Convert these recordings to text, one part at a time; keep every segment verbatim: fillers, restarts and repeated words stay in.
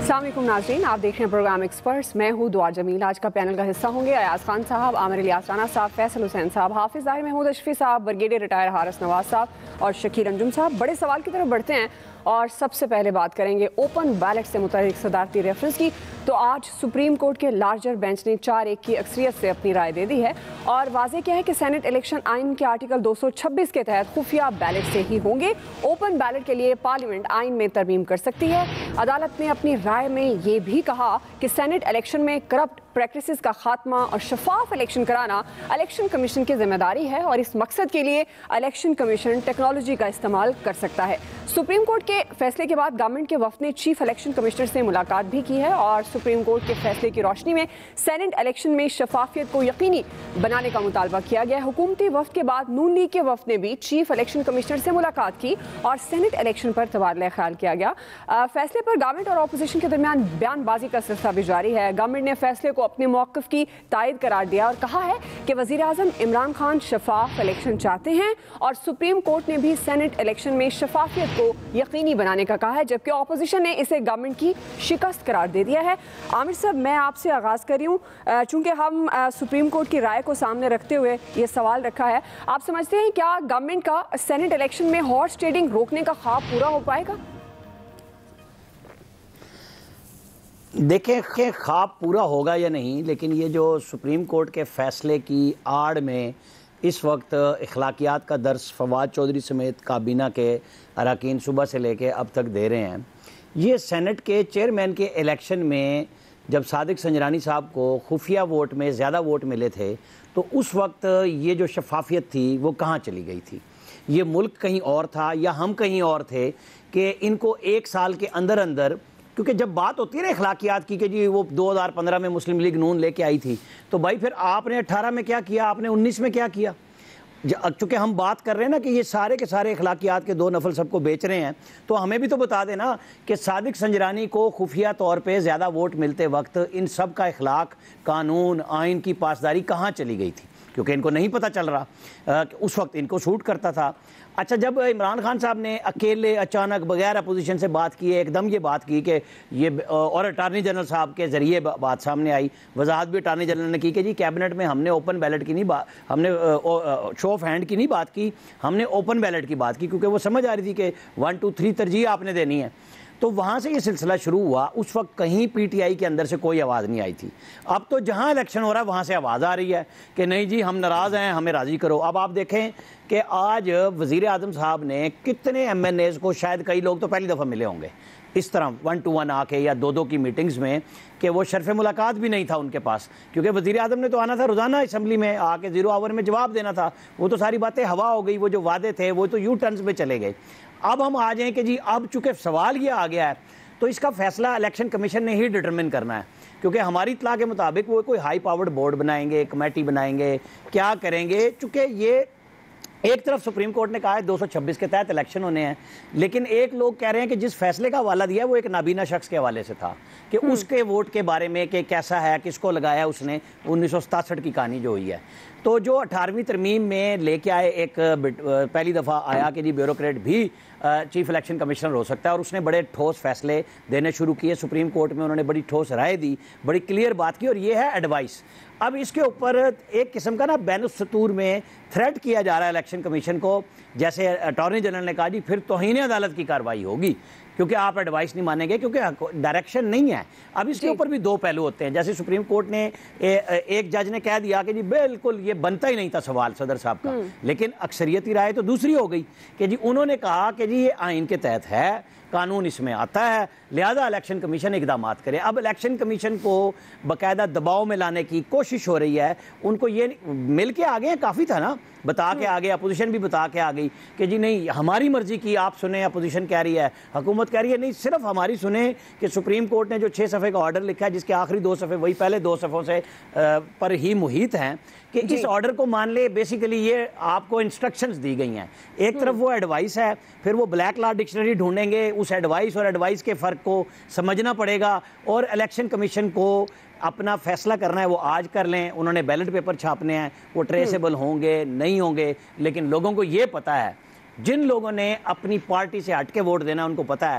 अस्सलाम वालेकुम नाज़रीन, आप देख रहे हैं प्रोग्राम एक्सपर्ट्स। मैं हूँ दुआ जमील। आज का पैनल का हिस्सा होंगे अयाज खान साहब, आमिर इलियास राना साहब, फैसल हुसैन साहब, हाफिज़ ज़ाहिर महमूद अशफी साहब, ब्रिगेडियर रिटायर हारिस नवाज साहब और शकीर अंजुम साहब। बड़े सवाल की तरफ बढ़ते हैं और सबसे पहले बात करेंगे ओपन बैलेट से मुताल्लिक सदारती रेफरेंस की। तो आज सुप्रीम कोर्ट के लार्जर बेंच ने चार एक की अक्सरियत से अपनी राय दे दी है और वाज़ेह किया है कि सेनेट इलेक्शन आइन के आर्टिकल दो सौ छब्बीस के तहत खुफिया बैलेट से ही होंगे। ओपन बैलेट के लिए पार्लियामेंट आइन में तरमीम कर सकती है। अदालत ने अपनी राय में ये भी कहा कि सेनेट इलेक्शन में करप्ट प्रैक्टिसेस का खात्मा और शफाफ इलेक्शन कराना इलेक्शन कमीशन की जिम्मेदारी है और इस मकसद के लिए इलेक्शन कमीशन टेक्नोलॉजी का इस्तेमाल कर सकता है। सुप्रीम कोर्ट के फैसले के बाद गवर्नमेंट के वफ्द ने चीफ इलेक्शन कमिश्नर से मुलाकात भी की है और सुप्रीम कोर्ट के फैसले की रोशनी में सेनेट इलेक्शन में शफाफियत को यकीनी बनाने का मुतालबा किया गया है। हुकूमती वफ्द के बाद नून लीग के वफ्द ने भी चीफ इलेक्शन कमिश्नर से मुलाकात की और सेनेट इलेक्शन पर तबादला ख्याल किया गया। फैसले पर गवर्नमेंट और अपोजिशन के दरमियान बयानबाजी का सिलसिला भी जारी है। गवर्नमेंट ने फैसले को अपने मौक़िफ़ की तायद करार दिया और कहा है कि वज़ीर आज़म इमरान खान शफाफ इलेक्शन चाहते हैं और सुप्रीम कोर्ट ने भी सेनेट इलेक्शन में शफाफियत को यकीनी बनाने का कहा है, जबकि अपोजिशन ने इसे गवर्नमेंट की शिकस्त करार दे दिया है। आमिर साहब, मैं आपसे आगाज़ कर रही हूँ चूँकि हम सुप्रीम कोर्ट की राय को सामने रखते हुए ये सवाल रखा है, आप समझते हैं क्या गवर्नमेंट का सेनेट इलेक्शन में हॉर्स ट्रेडिंग रोकने का ख्वाब पूरा हो पाएगा? देखें कि ख्वाब पूरा होगा या नहीं, लेकिन ये जो सुप्रीम कोर्ट के फ़ैसले की आड़ में इस वक्त अखलाकियात का दर्स फवाद चौधरी समेत काबीना के अरकान सुबह से लेके अब तक दे रहे हैं। ये सेनेट के चेयरमैन के इलेक्शन में जब सादिक संजरानी साहब को खुफिया वोट में ज़्यादा वोट मिले थे तो उस वक्त ये जो शफाफियत थी वो कहाँ चली गई थी? ये मुल्क कहीं और था या हम कहीं और थे कि इनको एक साल के अंदर अंदर, क्योंकि जब बात होती है ना अखलाकियात की कि जी वो दो हज़ार पंद्रह में मुस्लिम लीग नून लेके आई थी, तो भाई फिर आपने अठारह में क्या किया, आपने उन्नीस में क्या किया? चूँकि हम बात कर रहे हैं ना कि ये सारे के सारे अखलाकियात के दो नफल सबको बेच रहे हैं, तो हमें भी तो बता देना कि सादिक संजरानी को खुफिया तौर पे ज़्यादा वोट मिलते वक्त इन सब का अखलाक, कानून, आइन की पासदारी कहाँ चली गई थी? क्योंकि इनको नहीं पता चल रहा कि उस वक्त इनको शूट करता था। अच्छा, जब इमरान खान साहब ने अकेले अचानक बगैर अपोजिशन से बात की, एकदम ये बात की कि ये, और अटारनी जनरल साहब के ज़रिए बात सामने आई, वजाहत भी अटारनी जनरल ने की कि जी कैबिनेट में हमने ओपन बैलेट की नहीं बात, हमने शो ऑफ हैंड की नहीं बात की, हमने ओपन बैलेट की बात की, क्योंकि वो समझ आ रही थी कि वन टू थ्री तरजीह आपने देनी है। तो वहाँ से ये सिलसिला शुरू हुआ। उस वक्त कहीं पीटीआई के अंदर से कोई आवाज़ नहीं आई थी। अब तो जहाँ इलेक्शन हो रहा है वहाँ से आवाज़ आ रही है कि नहीं जी हम नाराज़ हैं, हमें राज़ी करो। अब आप देखें कि आज वज़ीर आज़म साहब ने कितने एम एन एज़ को, शायद कई लोग तो पहली दफ़ा मिले होंगे इस तरह वन टू वन आके या दो दो की मीटिंग्स में, कि वो शर्फ मुलाकात भी नहीं था उनके पास, क्योंकि वज़ीर आज़म ने तो आना था रोज़ाना असम्बली में आके ज़ीरो आवर में जवाब देना था। वो तो सारी बातें हवा हो गई, वो जो वादे थे वो तो यू टर्न्स में चले गए। अब हम आ जाएं कि जी अब चूँकि सवाल ये आ गया है तो इसका फ़ैसला इलेक्शन कमीशन ने ही डिटरमिन करना है, क्योंकि हमारी इत्तला के मुताबिक वो कोई हाई पावर्ड बोर्ड बनाएंगे, कमेटी बनाएंगे, क्या करेंगे। चूँकि ये एक तरफ सुप्रीम कोर्ट ने कहा है दो सौ छब्बीस के तहत इलेक्शन होने हैं, लेकिन एक लोग कह रहे हैं कि जिस फैसले का हवाला दिया वो एक नाबीना शख्स के हवाले से था कि उसके वोट के बारे में कि कैसा है, किसको लगाया उसने, उन्नीस सौ सतासठ की कहानी जो हुई है। तो जो अठारहवीं तरमीम में लेके आए, एक पहली दफ़ा आया कि जी ब्यूरोक्रेट भी चीफ इलेक्शन कमिश्नर हो सकता है, और उसने बड़े ठोस फैसले देने शुरू किए। सुप्रीम कोर्ट में उन्होंने बड़ी ठोस राय दी, बड़ी क्लियर बात की, और ये है एडवाइस। अब इसके ऊपर एक किस्म का ना बैनुस्सतूर में थ्रेट किया जा रहा है इलेक्शन कमीशन को, जैसे अटॉर्नी जनरल ने कहा जी फिर तौहीन अदालत की कार्रवाई होगी क्योंकि आप एडवाइस नहीं मानेंगे, क्योंकि डायरेक्शन नहीं है। अब इसके ऊपर भी दो पहलू होते हैं। जैसे सुप्रीम कोर्ट ने ए, एक जज ने कह दिया कि जी बिल्कुल ये बनता ही नहीं था सवाल सदर साहब का, लेकिन अक्सरियती राय तो दूसरी हो गई कि जी उन्होंने कहा कि जी ये आइन के तहत है, कानून इसमें आता है, लिहाजा इलेक्शन कमीशन इकदाम करे। अब इलेक्शन कमीशन को बाकायदा दबाव में लाने की कोशिश हो रही है। उनको ये मिल के आ गए, काफ़ी था ना, बता के आ गए, अपोजिशन भी बता के आ गई कि जी नहीं हमारी मर्जी की आप सुने। अपोजिशन कह रही है, हुकूमत कह रही है नहीं सिर्फ हमारी सुने, कि सुप्रीम कोर्ट ने जो छः सफ़े का ऑर्डर लिखा है जिसके आखिरी दो सफ़े वही पहले दो सफ़ों से पर ही मुहित हैं, कि इस ऑर्डर को मान ले। बेसिकली ये आपको इंस्ट्रक्शंस दी गई हैं। एक तरफ वो एडवाइस है, फिर वो ब्लैक लॉ डिक्शनरी ढूंढेंगे, उस एडवाइस और एडवाइस के फ़र्क को समझना पड़ेगा, और इलेक्शन कमीशन को अपना फैसला करना है वो आज कर लें। उन्होंने बैलेट पेपर छापने हैं, वो ट्रेसेबल होंगे नहीं होंगे, लेकिन लोगों को ये पता है, जिन लोगों ने अपनी पार्टी से हट के वोट देना उनको पता है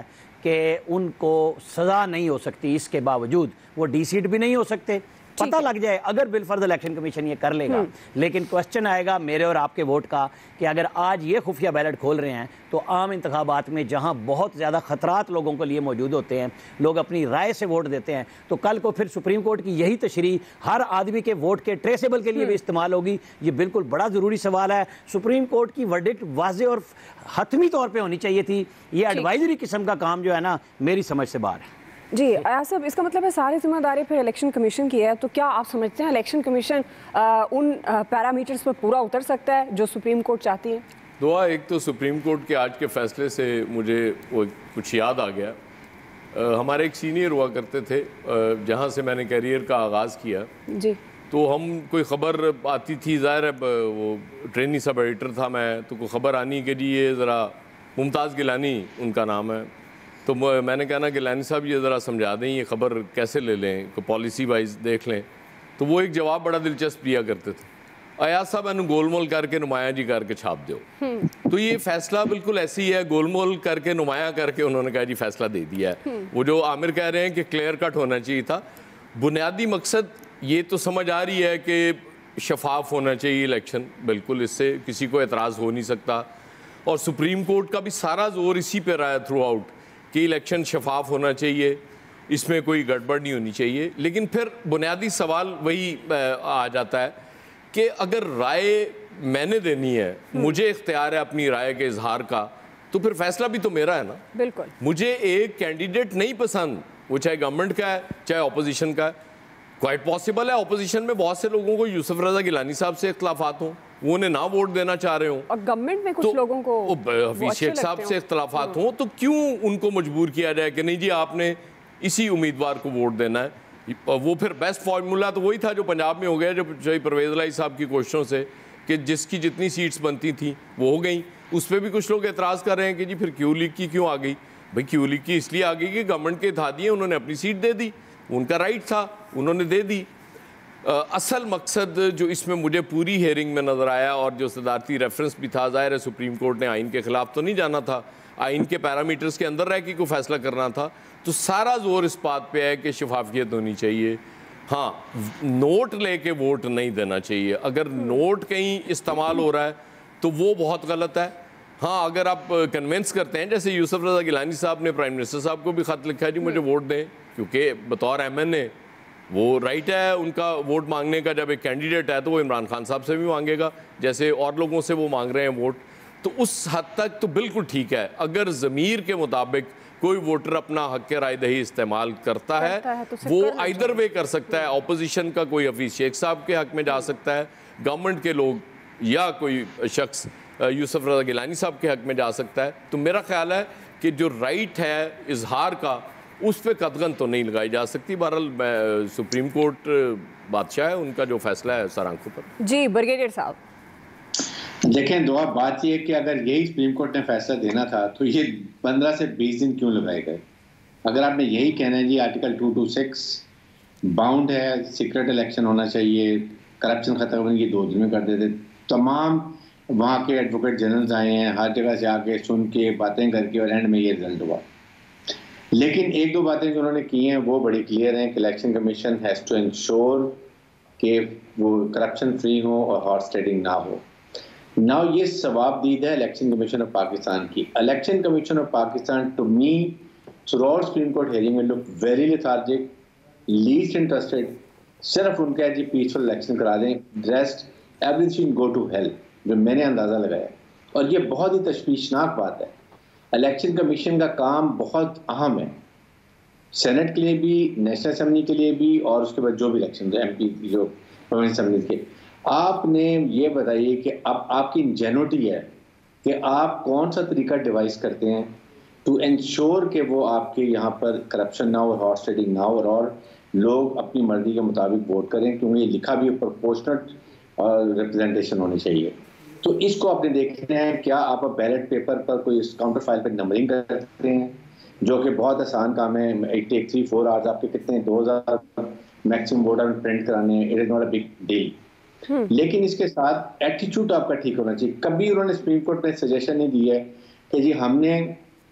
कि उनको सज़ा नहीं हो सकती, इसके बावजूद वो डी सीट भी नहीं हो सकते। पता लग जाए अगर बिलफर्ज इलेक्शन कमीशन ये कर लेगा, लेकिन क्वेश्चन आएगा मेरे और आपके वोट का कि अगर आज ये खुफिया बैलेट खोल रहे हैं तो आम इंतखाबात में जहां बहुत ज़्यादा ख़तरात लोगों के लिए मौजूद होते हैं, लोग अपनी राय से वोट देते हैं, तो कल को फिर सुप्रीम कोर्ट की यही तशरीह हर आदमी के वोट के ट्रेसेबल के लिए भी इस्तेमाल होगी। ये बिल्कुल बड़ा ज़रूरी सवाल है। सुप्रीम कोर्ट की वर्डिक्ट वाज़ेह और हतमी तौर पर होनी चाहिए थी। ये एडवाइजरी किस्म का काम जो है ना, मेरी समझ से बाहर है। जी अयाज साहब, इसका मतलब है सारी जिम्मेदारी फिर इलेक्शन कमीशन की है। तो क्या आप समझते हैं इलेक्शन कमीशन आ, उन पैरामीटर्स पर पूरा उतर सकता है जो सुप्रीम कोर्ट चाहती है? दुआ, एक तो सुप्रीम कोर्ट के आज के फैसले से मुझे वो कुछ याद आ गया। आ, हमारे एक सीनियर हुआ करते थे, जहाँ से मैंने करियर का आगाज़ किया जी, तो हम कोई ख़बर आती थी, ज़ाहिर है वो ट्रेनी सब एडिटर था मैं, तो कोई ख़बर आनी कि जी ये ज़रा मुमताज़ गिलानी उनका नाम है, तो मैंने कहा ना गिलानी साहब ये ज़रा समझा दें ये ख़बर कैसे ले लें, को पॉलिसी वाइज देख लें। तो वो एक जवाब बड़ा दिलचस्प दिया करते थे, अयाज साहब मैंने गोलमोल करके नुमाया जी करके छाप दो। तो ये फैसला बिल्कुल ऐसे ही है, गोलमोल करके नुमाया करके उन्होंने कहा जी फैसला दे दिया है। वो जो आमिर कह रहे हैं कि क्लियर कट होना चाहिए था, बुनियादी मकसद ये तो समझ आ रही है कि शफाफ होना चाहिए इलेक्शन, बिल्कुल इससे किसी को एतराज़ हो नहीं सकता। और सुप्रीम कोर्ट का भी सारा जोर इसी पर रहा है थ्रू आउट कि इलेक्शन शफाफ होना चाहिए, इसमें कोई गड़बड़ नहीं होनी चाहिए। लेकिन फिर बुनियादी सवाल वही आ जाता है कि अगर राय मैंने देनी है, मुझे इख्तियार है अपनी राय के इजहार का, तो फिर फैसला भी तो मेरा है ना। बिल्कुल, मुझे एक कैंडिडेट नहीं पसंद, वो चाहे गवर्नमेंट का है चाहे ऑपोजिशन का है। क्वाइट पॉसिबल है ऑपोजिशन में बहुत से लोगों को यूसुफ रजा गिलानी साहब से इख्तलाफात हों, वो उन्हें ना वोट देना चाह रहे हों, और गवर्नमेंट में कुछ तो लोगों को हफीज शेख साहब से इख्तलाफात हों, तो क्यों उनको मजबूर किया जाए कि नहीं जी आपने इसी उम्मीदवार को वोट देना है। वो फिर बेस्ट फार्मूला तो वही था जो पंजाब में हो गया, जो परवेज़ इलाही साहब की कोशिशों से कि जिसकी जितनी सीट्स बनती थी वो हो गई। उस पर भी कुछ लोग एतराज़ कर रहे हैं कि जी फिर क्यू लीग की क्यों आ गई। भाई क्यू लीग की इसलिए आ गई कि गवर्नमेंट के इत्तेहादिए उन्होंने अपनी सीट दे दी, उनका राइट था, उन्होंने दे दी। असल मकसद जो इसमें मुझे पूरी हेयरिंग में नज़र आया और जो सदारती रेफरेंस भी था, ज़ाहिर है सुप्रीम कोर्ट ने आइन के ख़िलाफ़ तो नहीं जाना था, आइन के पैरामीटर्स के अंदर रह के कोई फैसला करना था, तो सारा जोर इस बात पे है कि शफाफियत होनी चाहिए। हाँ, नोट लेके वोट नहीं देना चाहिए। अगर नोट कहीं इस्तेमाल हो रहा है तो वो बहुत गलत है। हाँ, अगर आप कन्विंस करते हैं, जैसे यूसुफ रजा गिलानी साहब ने प्राइम मिनिस्टर साहब को भी ख़त लिखा है जी मुझे वोट दें, क्योंकि बतौर एम एन ए वो राइट है उनका वोट मांगने का। जब एक कैंडिडेट है तो वो इमरान खान साहब से भी मांगेगा जैसे और लोगों से वो मांग रहे हैं वोट, तो उस हद तक तो बिल्कुल ठीक है। अगर ज़मीर के मुताबिक कोई वोटर अपना हक राय दही इस्तेमाल करता है, है तो वो आइदर वे कर सकता है। ऑपोजिशन का कोई हफीज शेख साहब के हक में जा सकता है, गवर्नमेंट के लोग या कोई शख्स यूसुफ रजा गिलानी साहब के हक में जा सकता है। तो मेरा ख्याल है कि जो राइट है इजहार का, उस पर कदगन तो नहीं लगाई जा सकती। बहरहाल सुप्रीम कोर्ट बादशाह है, उनका जो फैसला है सर आंखों पर। जी ब्रिगेडियर साहब, देखें दुआ, बात यह कि अगर यही सुप्रीम कोर्ट ने फैसला देना था तो ये पंद्रह से बीस दिन क्यों लगाए गए। अगर आपने यही कहना है जी article two two six bound है, सीक्रेट इलेक्शन होना चाहिए, करप्शन खत्म होने की दो दिन में कर देते। तमाम वहाँ के एडवोकेट जनरल्स आए हैं, हर जगह से आके सुन के बातें करके, और एंड में ये रिजल्ट हुआ। लेकिन एक दो बातें जो उन्होंने की हैं वो बड़ी क्लियर हैं कि election commission has to ensure कि वो करप्शन फ्री हो और हॉर्स ट्रेडिंग ना हो। नाउ ये सवाबदीद है इलेक्शन कमीशन ऑफ पाकिस्तान की। Election commission of Pakistan to me throughout supreme court hearing में look very lethargic, least interested. सिर्फ उनका जी पीसफुल इलेक्शन करा दें, rest everything go to hell, जो मैंने अंदाज़ा लगाया। और ये बहुत ही तशवीशनाक बात है। इलेक्शन कमीशन का काम बहुत अहम है, सेनेट के लिए भी, नेशनल असम्बली के लिए भी, और उसके बाद जो भी इलेक्शन एम पी जो प्रोविंस असम्बली के। आपने ये बताइए कि अब आपकी इंजेन्युइटी है कि आप कौन सा तरीका डिवाइस करते हैं टू इंश्योर कि वो आपके यहाँ पर करप्शन ना हो, हॉर्स ट्रेडिंग ना हो, और लोग अपनी मर्जी के मुताबिक वोट करें, क्योंकि ये लिखा भी प्रोपोर्शनल और रिप्रेजेंटेशन होनी चाहिए। तो इसको आपने देखना है, क्या आप बैलेट पेपर पर कोई काउंटर फाइल पर नंबरिंग करते हैं, जो कि बहुत आसान काम है। It take three four hours, आपके कितने दो हज़ार मैक्सिमम वोट प्रिंट कराने हैं, it is not a big deal. लेकिन इसके साथ एटीट्यूड आपका ठीक होना चाहिए। कभी उन्होंने सुप्रीम कोर्ट में सजेशन नहीं दी है कि जी हमने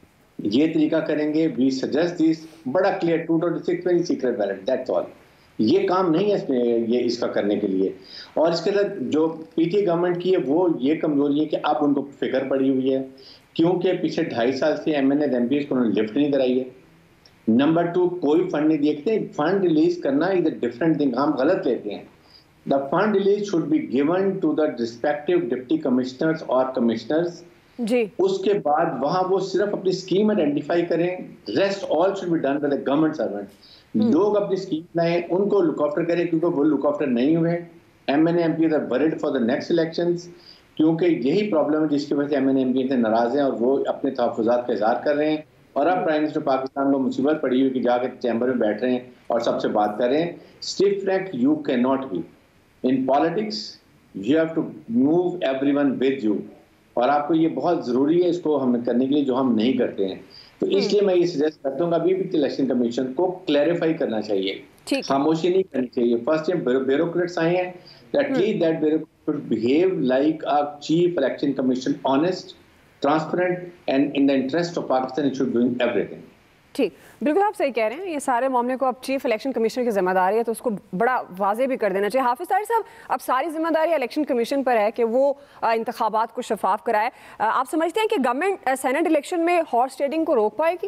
ये तरीका करेंगे, वी सजेस्ट दिस, बड़ा क्लियर, टू ट्वेंटी सिक्स में सीक्रेट बैलेट, दैट्स ऑल। ये काम नहीं है इसमें, ये इसका करने के लिए। और इसके साथ जो पीटी गवर्नमेंट की है वो ये कमजोरी है कि अब उनको फिक्र पड़ी हुई है, क्योंकि पिछले ढाई साल से M N As M P S को उन्होंने लिफ्ट नहीं कराई है। नंबर टू, कोई फंड नहीं देखते। फंड रिलीज करना इज अ डिफरेंट थिंग, हम गलत लेते हैं। The fund release should be given to the respective deputy commissioners और कमिश्नर्स जी। उसके बाद वहां वो सिर्फ अपनी स्कीम आइडेंटिफाई करें, rest all should be done by the government servant. लोग अपनी स्कीम लाएं, उनको लुक आफ्टर करें, क्योंकि वो लुक आफ्टर नहीं हुए। M N M P are worried for the next elections, क्योंकि यही प्रॉब्लम है जिसकी वजह से एम एन एम पी से नाराज हैं और वो अपने तहफ़्फ़ुज़ात का इज़हार कर रहे हैं। और अब प्राइम मिनिस्टर पाकिस्तान को मुसीबत पड़ी हुई कि जाके चैम्बर में बैठ रहे हैं और सबसे बात कर रहे हैं। Stiff neck you can not be in politics, you have to move everyone with you, और आपको ये बहुत ज़रूरी है इसको हमें करने के लिए, जो हम नहीं करते हैं। तो इसलिए मैं ये सजेस्ट करता हूँ अभी भी इलेक्शन कमीशन को क्लैरिफाई करना चाहिए, खामोशी नहीं करनी चाहिए। फर्स्ट टाइम ब्यूरोक्रेट्स आए हैं, at least that bureaucrat should behave like a chief election commission, honest, transparent, and in the interest of Pakistan it should be doing everything. ठीक, बिल्कुल आप सही कह रहे हैं। ये सारे मामले को अब चीफ इलेक्शन कमिश्नर की जिम्मेदारी है, तो उसको बड़ा वाजे भी कर देना चाहिए। हाफिज ताहिर साहब, अब सारी जिम्मेदारी इलेक्शन कमीशन पर है कि वो इंतखाबात को शफाफ कराए। आप समझते हैं कि गवर्नमेंट सेनेट इलेक्शन में हॉर्स ट्रेडिंग को रोक पाएगी?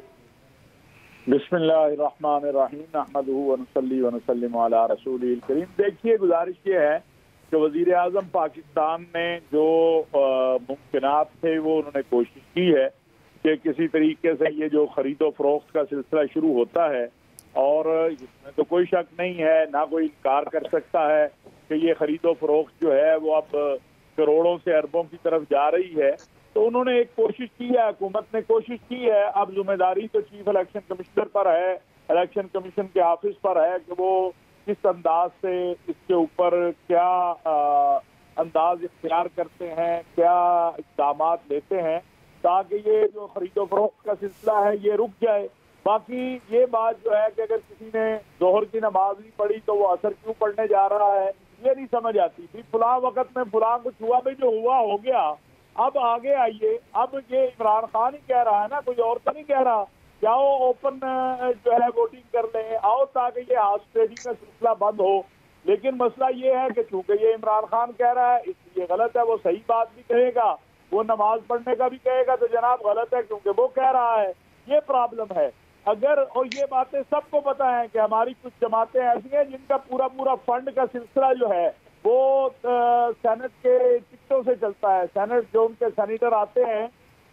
बिस्मिल्लाहिर्रहमानिर्रहीम, नहमदुहु व नुसल्ली व नुसल्लिमु अला रसूलिल करीम। देखिए, गुजारिश ये है कि वज़ीर आज़म पाकिस्तान ने जो मुमकिनात थे वो उन्होंने कोशिश की है कि किसी तरीके से ये जो खरीदो फरोख्त का सिलसिला शुरू होता है, और इसमें तो कोई शक नहीं है, ना कोई इनकार कर सकता है कि ये खरीदो फरोख्त जो है वो अब करोड़ों से अरबों की तरफ जा रही है। तो उन्होंने एक कोशिश की है, हुकूमत ने कोशिश की है। अब जिम्मेदारी तो चीफ इलेक्शन कमिश्नर पर है, इलेक्शन कमीशन के ऑफिस पर है कि वो किस अंदाज से इसके ऊपर क्या आ, अंदाज इख्तियार करते हैं, क्या इक़दाम लेते हैं ताकि ये जो खरीदो फरोख्त का सिलसिला है ये रुक जाए। बाकी ये बात जो है कि अगर किसी ने जोहर की नमाज नहीं पढ़ी तो वो असर क्यों पढ़ने जा रहा है, ये नहीं समझ आती थी। फुला वक्त में फुला कुछ हुआ, भाई जो हुआ हो गया, अब आगे आइए। अब ये इमरान खान ही कह रहा है ना, कोई और तो नहीं कह रहा। जाओ ओपन जो है वोटिंग कर लें, आओ ताकि ये हाउस ट्रेडिंग का सिलसिला बंद हो। लेकिन मसला ये है कि चूंकि ये इमरान खान कह रहा है इसलिए गलत है। वो सही बात भी कहेगा, वो नमाज पढ़ने का भी कहेगा तो जनाब गलत है क्योंकि वो कह रहा है। ये प्रॉब्लम है। अगर, और ये बातें सबको पता है कि हमारी कुछ जमातें ऐसी हैं जिनका पूरा पूरा फंड का सिलसिला जो है वो सेनेट के टिकटों से चलता है। सेनेट जो उनके सेनेटर आते हैं,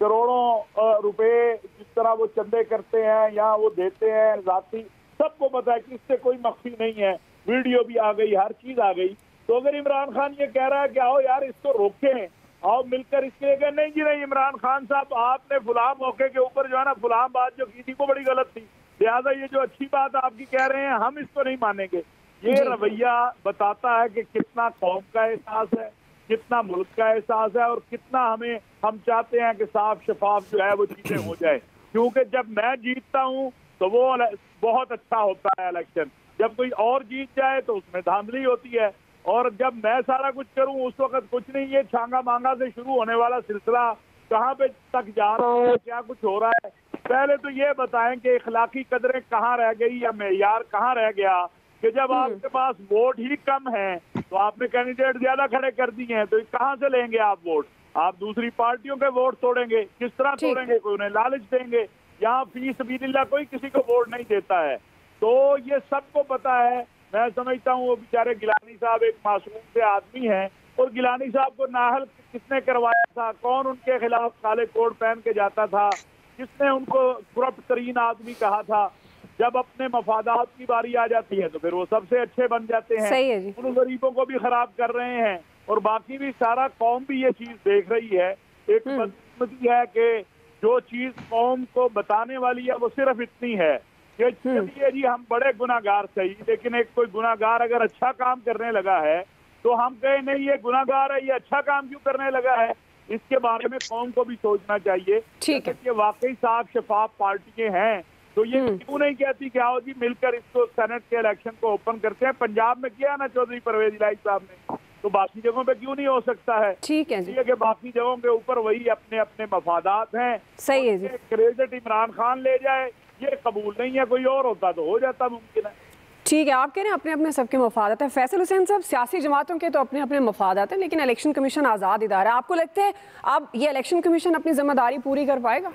करोड़ों रुपए जिस तरह वो चंदे करते हैं या वो देते हैं जाती, सबको पता है कि इससे कोई मख्फी नहीं है। वीडियो भी आ गई, हर चीज आ गई। तो अगर इमरान खान ये कह रहा है कि आओ यार इसको रोकें, आओ मिलकर इसके लिए, कह नहीं जी नहीं इमरान खान साहब आपने फुलां मौके के ऊपर जो है ना फुलां बात जो की थी वो बड़ी गलत थी, लिहाजा ये जो अच्छी बात आपकी कह रहे हैं हम इसको नहीं मानेंगे। ये रवैया बताता है कि कितना कौम का एहसास है, कितना मुल्क का एहसास है, और कितना हमें हम चाहते हैं कि साफ शफाफ जो है वो चीजें हो जाए। क्योंकि जब मैं जीतता हूँ तो वो बहुत अच्छा होता है इलेक्शन, जब कोई और जीत जाए तो उसमें धांधली होती है, और जब मैं सारा कुछ करूं उस वक्त कुछ नहीं। ये छांगा मांगा से शुरू होने वाला सिलसिला कहाँ पे तक जा रहा है, क्या कुछ हो रहा है। पहले तो ये बताएं कि इखलाकी कदरें कहाँ रह गई या मेयार कहाँ रह गया कि जब आपके पास वोट ही कम है तो आपने कैंडिडेट ज्यादा खड़े कर दिए हैं, तो कहाँ से लेंगे आप वोट? आप दूसरी पार्टियों के वोट तोड़ेंगे, किस तरह तोड़ेंगे? कोई उन्हें लालच देंगे? यहाँ फी सबीलिल्लाह कोई किसी को वोट नहीं देता है। तो ये सबको पता है। मैं समझता हूँ वो बेचारे गिलानी साहब एक मासूम से आदमी हैं, और गिलानी साहब को नाहल किसने करवाया था? कौन उनके खिलाफ काले कोट पहन के जाता था? किसने उनको करप्ट तरीन आदमी कहा था? जब अपने मफादात की बारी आ जाती है तो फिर वो सबसे अच्छे बन जाते हैं। सही है जी। उन गरीबों को भी खराब कर रहे हैं, और बाकी भी सारा कौम भी ये चीज देख रही है। एक बदकिस्मती है कि जो चीज कौम को बताने वाली है वो सिर्फ इतनी है कि चलिए जी हम बड़े गुनाहगार सही, लेकिन एक कोई गुनाहगार अगर अच्छा काम करने लगा है तो हम कहे नहीं ये गुनाहगार है, ये अच्छा काम क्यों करने लगा है? इसके बारे में कौम को भी सोचना चाहिए। ठीक है, ये वाकई साफ शफाफ पार्टियां हैं तो ये क्यों नहीं कहती कि आओ जी मिलकर इसको सेनेट के इलेक्शन को ओपन करते हैं? पंजाब में किया ना चौधरी परवेज इलाही साहब ने, तो बाकी जगहों पे क्यों नहीं हो सकता है? ठीक है जी, कि बाकी जगहों के ऊपर वही अपने अपने मफादात हैं, सही है जी। क्रेडिट इमरान खान ले जाए, ये कबूल नहीं है। कोई और होता तो हो जाता, मुमकिन है। ठीक है, आप कह रहे हैं अपने अपने सबके मफादात हैं। फैसल हुसैन साहब, सियासी जमातों के तो अपने अपने मफादात हैं, लेकिन इलेक्शन कमीशन आज़ाद इदारा है। आपको लगता है अब ये इलेक्शन कमीशन अपनी जिम्मेदारी पूरी कर पाएगा?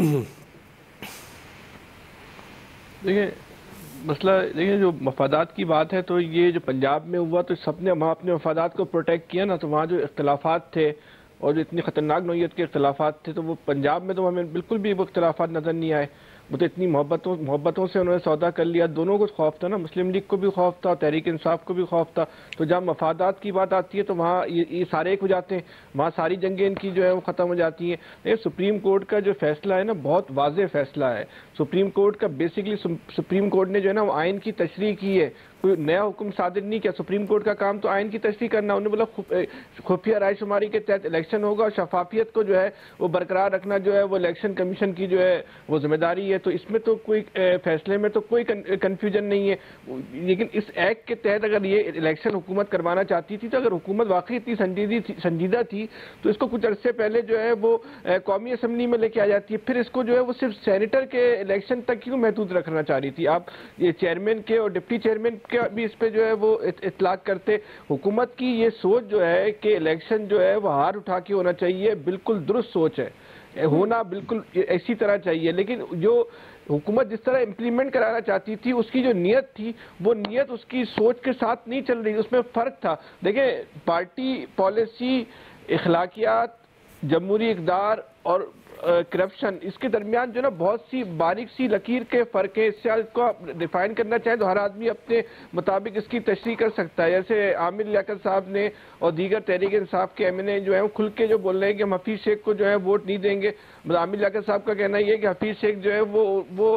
देखिए मसला, देखिए जो मफादात की बात है तो ये जो पंजाब में हुआ तो सबने वहाँ अपने मफादात को प्रोटेक्ट किया ना, तो वहाँ जो इख्तलाफात थे और जो इतनी ख़तरनाक नौइयत के इख्तलाफात थे तो वो पंजाब में तो हमें बिल्कुल भी वो इख्तलाफात नज़र नहीं आए। वो तो इतनी मोहब्बतों मोहब्बतों से उन्होंने सौदा कर लिया, दोनों को खौफ था ना, मुस्लिम लीग को भी खौफ था, तहरीक इंसाफ को भी खौफ था। तो जब मफादात की बात आती है तो वहाँ ये, ये सारे एक हो जाते हैं, वहाँ सारी जंगें इनकी जो है वो ख़त्म हो जाती हैं। लेकिन सुप्रीम कोर्ट का जो फैसला है ना, बहुत वाज़ेह फैसला है। सुप्रीम कोर्ट का बेसिकली सुप्रीम कोर्ट ने जो है ना वो आइन की तशरीह की है, कोई नया हुक्म सादिर नहीं किया। सुप्रीम कोर्ट का काम तो आइन की तशरीह करना। उन्होंने बोला खुफिया रायशुमारी के तहत इलेक्शन होगा और शफाफियत को जो है वो बरकरार रखना जो है वो इलेक्शन कमीशन की जो है वो जिम्मेदारी है। तो इसमें तो कोई फैसले में तो कोई कन्फ्यूजन नहीं है। लेकिन इस एक्ट के तहत अगर ये इलेक्शन हुकूमत करवाना चाहती थी, तो अगर हुकूमत वाकई इतनी संजीदी संजीदा थी तो इसको कुछ अरसे पहले जो है वो कौमी असम्बली में लेके आ जाती है। फिर इसको जो है वो सिर्फ सेनेटर के इलेक्शन तक क्यों महदूद रखना चाह रही थी? आप ये चेयरमैन के और डिप्टी चेयरमैन के भी इस पे जो है वो इतलाक करते। हुकूमत की ये सोच जो है कि इलेक्शन जो है वो हार उठा के होना चाहिए, बिल्कुल दुरुस्त सोच है, होना बिल्कुल ऐसी तरह चाहिए। लेकिन जो हुकूमत जिस तरह इम्प्लीमेंट कराना चाहती थी, उसकी जो नियत थी वो नियत उसकी सोच के साथ नहीं चल रही, उसमें फ़र्क था। देखिए पार्टी पॉलिसी, इखलाकियात, जमहूरी इक़दार और करप्शन, इसके दरमियान जो ना बहुत सी बारीक सी लकीर के फ़र्क है। इससे इसको आप डिफाइन करना चाहें तो हर आदमी अपने मुताबिक इसकी तशरीह कर सकता है। जैसे आमिर लियाकत साहब ने और दीगर तहरीक इंसाफ के एम एन ए जो है खुल के जो बोल रहे हैं कि हम हफीज़ शेख को जो है वोट नहीं देंगे। आमिर लियाकत साहब का कहना ये है कि हफीज़ शेख जो है वो वो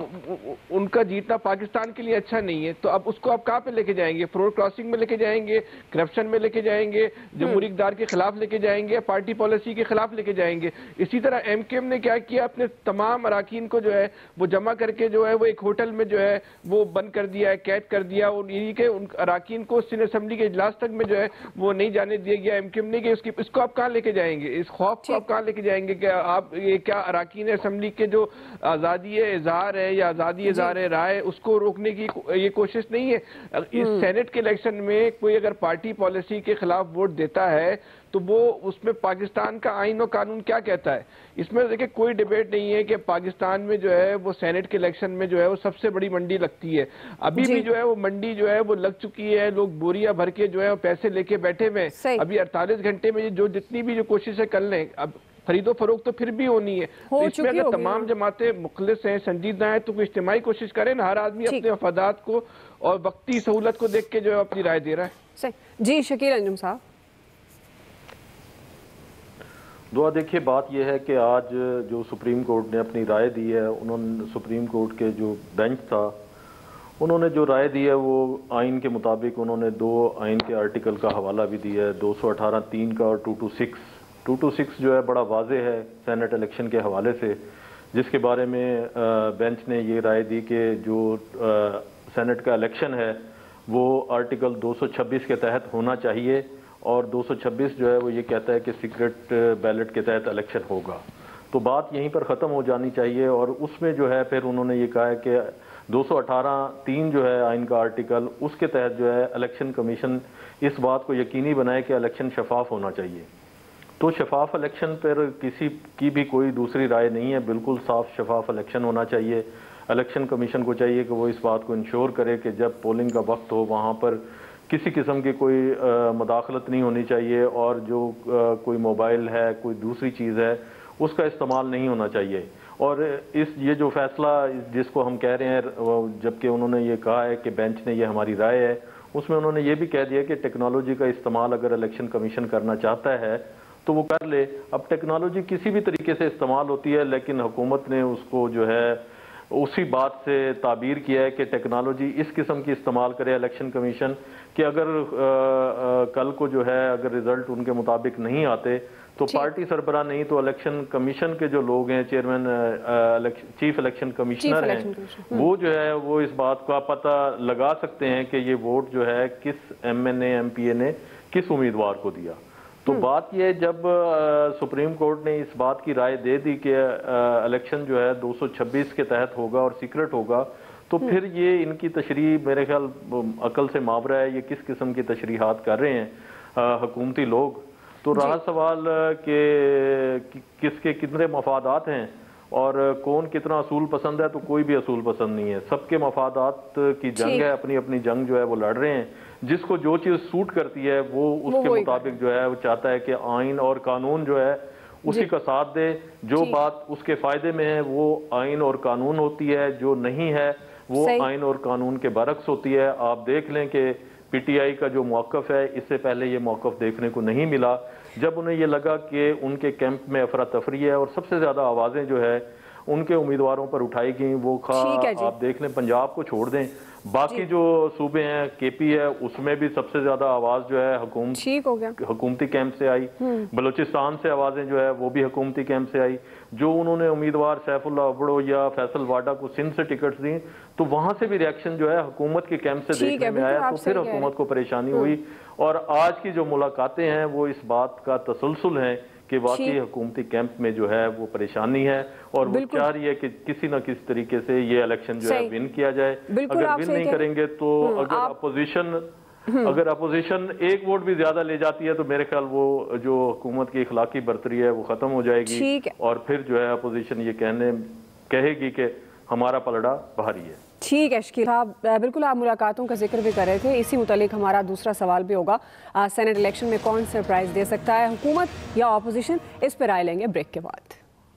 उनका जीतना पाकिस्तान के लिए अच्छा नहीं है। तो अब उसको आप कहाँ पे लेके जाएंगे? फ्रोड क्रॉसिंग में लेके जाएंगे, करप्शन में लेके जाएंगे, जमहूरी इक़दार के खिलाफ लेके जाएंगे, पार्टी पॉलिसी के खिलाफ लेके जाएंगे। इसी तरह एम के एम ने क्या किया, अपने तमाम अराकीन को जो है वो जमा करके जो है वो एक होटल में जो है वो बंद कर दिया है, कैद कर दिया। और यही के उन अराकीन को सिंध असेंबली के इजलास तक में जो है वो नहीं जाने दिया गया एम के एम ने कि उसकी इसको आप कहाँ लेके जाएंगे? इस खौफ को आप कहाँ लेके जाएंगे? क्या आप ये क्या अराकीन असेंबली के जो आज़ादी इजहार है या आज़ादी इजहार राय उसको रोकने की ये कोशिश नहीं है? इस सेनेट के इलेक्शन में कोई अगर पार्टी पॉलिसी के खिलाफ वोट देता है तो वो उसमें पाकिस्तान का आइन और कानून क्या कहता है? इसमें देखिए कोई डिबेट नहीं है कि पाकिस्तान में जो है वो सेनेट के इलेक्शन में जो है वो सबसे बड़ी मंडी लगती है। अभी भी जो है वो मंडी जो है वो लग चुकी है, लोग बोरियां भर के जो है पैसे लेके बैठे हुए। अभी अड़तालीस घंटे में जो जितनी भी जो कोशिशें कर लें, अब खरीदो फरोख्त तो फिर भी होनी है। तो इसमें अगर तमाम जमातें मुखलिस हैं, संजीदा हैं, तो कोई इज्तिमाई कोशिश करें ना। हर आदमी अपने मफादात को और वक्ती सहूलत को देख के जो है अपनी राय दे रहा है। सही जी। शकील अंजुम साहब, दुआ देखिए बात यह है कि आज जो सुप्रीम कोर्ट ने अपनी राय दी है, उन्होंने सुप्रीम कोर्ट के जो बेंच था उन्होंने जो राय दी है वो आइन के मुताबिक उन्होंने दो आइन के आर्टिकल का हवाला भी दिया है, दो सौ अठारह तीन का और two two six two two six जो है बड़ा वाजे है सेनेट इलेक्शन के हवाले से, जिसके बारे में बेंच ने ये राय दी कि जो सेनेट का इलेक्शन है वो आर्टिकल दो सौ छब्बीस के तहत होना चाहिए और दो सौ छब्बीस जो है वो ये कहता है कि सीक्रेट बैलेट के तहत इलेक्शन होगा। तो बात यहीं पर ख़त्म हो जानी चाहिए। और उसमें जो है फिर उन्होंने ये कहा है कि दो सौ अठारह तीन जो है आइन का आर्टिकल, उसके तहत जो है इलेक्शन कमीशन इस बात को यकीनी बनाए कि इलेक्शन शफाफ होना चाहिए। तो शफाफ इलेक्शन पर किसी की भी कोई दूसरी राय नहीं है, बिल्कुल साफ शफाफ इलेक्शन होना चाहिए। इलेक्शन कमीशन को चाहिए कि वो इस बात को इंश्योर करे कि जब पोलिंग का वक्त हो वहाँ पर किसी किस्म की कोई मुदाखलत नहीं होनी चाहिए और जो आ, कोई मोबाइल है, कोई दूसरी चीज़ है, उसका इस्तेमाल नहीं होना चाहिए। और इस ये जो फैसला जिसको हम कह रहे हैं, जबकि उन्होंने ये कहा है कि बेंच ने ये हमारी राय है, उसमें उन्होंने ये भी कह दिया कि टेक्नोलॉजी का इस्तेमाल अगर इलेक्शन कमीशन करना चाहता है तो वो कर ले। अब टेक्नोलॉजी किसी भी तरीके से इस्तेमाल होती है, लेकिन हुकूमत ने उसको जो है उसी बात से ताबीर किया है कि टेक्नोलॉजी इस किस्म की इस्तेमाल करे इलेक्शन कमीशन कि अगर आ, आ, कल को जो है अगर रिजल्ट उनके मुताबिक नहीं आते तो पार्टी सरबराह नहीं तो इलेक्शन कमीशन के जो लोग हैं, चेयरमैन चीफ इलेक्शन कमिश्नर हैं, वो जो है वो इस बात का पता लगा सकते हैं कि ये वोट जो है किस M N A M P A ने किस उम्मीदवार को दिया। तो बात यह है, जब आ, सुप्रीम कोर्ट ने इस बात की राय दे दी कि इलेक्शन जो है दो सौ छब्बीस के तहत होगा और सीक्रेट होगा, तो फिर ये इनकी तशरीह मेरे ख्याल अकल से मावरा है, ये किस किस्म की तशरीहात कर रहे हैं हुकूमती लोग। तो रहा सवाल कि, कि किसके कितने मफादात हैं और कौन कितना असूल पसंद है, तो कोई भी असूल पसंद नहीं है, सबके मफादात की जंग है, अपनी अपनी जंग जो है वो लड़ रहे हैं। जिसको जो चीज़ सूट करती है वो उसके वो मुताबिक जो है वो चाहता है कि आइन और कानून जो है उसी का साथ दे। जो बात उसके फायदे में है वो आइन और कानून होती है, जो नहीं है वो आइन और कानून के बरक्स होती है। आप देख लें कि पीटीआई का जो मौक़िफ़ है, इससे पहले ये मौक़िफ़ देखने को नहीं मिला। जब उन्हें ये लगा कि उनके कैंप में अफरा तफरी है और सबसे ज़्यादा आवाज़ें जो है उनके उम्मीदवारों पर उठाई गई, वो खा आप देख लें, पंजाब को छोड़ दें, बाकी जो सूबे हैं, केपी है, उसमें भी सबसे ज्यादा आवाज जो है हुकूमत हुकूमती कैंप से आई। बलूचिस्तान से आवाजें जो है वो भी हुकूमती कैंप से आई। जो उन्होंने उम्मीदवार सैफुल्लाह अबड़ो या फैसल वाडा को सिंध से टिकट दी, तो वहां से भी रिएक्शन जो है हुकूमत के कैंप से देखने में आया। तो फिर हुकूमत को परेशानी हुई और आज की जो मुलाकातें हैं वो इस बात का तसलसल है कि वाकई हुकूमती कैंप में जो है वो परेशानी है और वो चाह रही है कि किसी न किसी तरीके से ये इलेक्शन जो है विन किया जाए। अगर विन नहीं करेंगे तो अगर अपोजिशन अगर अपोजिशन एक वोट भी ज्यादा ले जाती है तो मेरे ख्याल वो जो हुकूमत की इखलाकी बर्तरी है वो खत्म हो जाएगी और फिर जो है अपोजिशन ये कहने कहेगी कि हमारा पलड़ा भारी है। ठीक है शकील साहब, बिल्कुल आप मुलाकातों का जिक्र भी कर रहे थे, इसी मुतालिक हमारा दूसरा सवाल भी होगा। सेनेट इलेक्शन में कौन सरप्राइज दे सकता है, हुकूमत या अपोजिशन? इस पर राय लेंगे ब्रेक के बाद।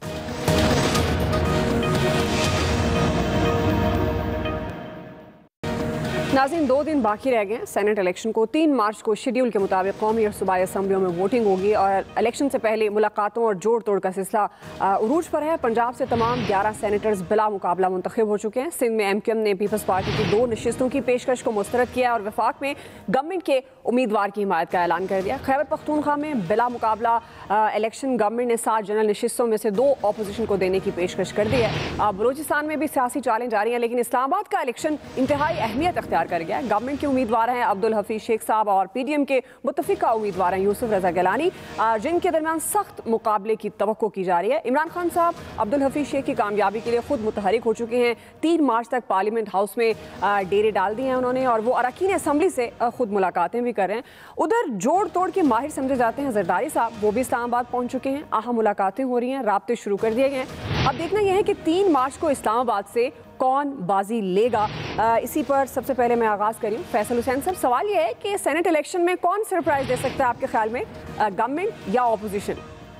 नाज़रीन, दो दिन बाकी रह गए हैं सेनेट इलेक्शन को। तीन मार्च को शेड्यूल के मुताबिक कौमी और सूबाई असम्बलियों में वोटिंग होगी और इलेक्शन से पहले मुलाकातों और जोड़ तोड़ का सिलसिला उरूज पर है। पंजाब से तमाम ग्यारह सेनेटर्स बिला मुकाबला मुंतखब हो चुके हैं। सिंध में एम क्यू एम ने पीपल्स पार्टी की दो नशिस्तों की पेशकश को मुस्तरद किया और वफाक में गवर्नमेंट के उम्मीदवार की हिमायत का ऐलान कर दिया। खैबर पख्तूनख्वा में बिला मुकाबला इलेक्शन गवर्नमेंट ने सात जनरल नशिस्तों में से दो अपोजिशन को देने की पेशकश कर दी है। बलूचिस्तान में भी सियासी चालें जारी हैं, लेकिन इस्लामाबाद का इलेक्शन इंतहाई अहमियत अख्तियार कर गया है। गवर्नमेंट के उम्मीदवार हैं अब्दुल हफीज शेख साहब और पीडीएम के मुतफिका उम्मीदवार हैं यूसुफ रजा गिलानी, जिनके दरमियान सख्त मुकाबले की तवक्को की जा रही है। इमरान खान साहब अब्दुल हफीज शेख की कामयाबी के लिए खुद मुतहरिक हो चुके हैं। तीन मार्च तक पार्लियामेंट हाउस में डेरे डाल दिए हैं उन्होंने और वो अरकान असम्बली से खुद मुलाकातें भी कर रहे हैं। उधर जोड़ तोड़ के माहिर समझे जाते हैं जरदारी साहब, वो भी इस्लामाबाद पहुंच चुके हैं। अहम मुलाकातें हो रही हैं, राब्ते शुरू कर दिए गए हैं। अब देखना यह है कि तीन मार्च को इस्लामाबाद से कौन बाजी लेगा। आ, इसी पर सबसे पहले मैं आगाज़ करी हूँ फैसल हुसैन साहब। सवाल यह है कि सेनेट इलेक्शन में कौन सरप्राइज दे सकता है आपके ख्याल में, गवर्नमेंट या ऑपोजिशन?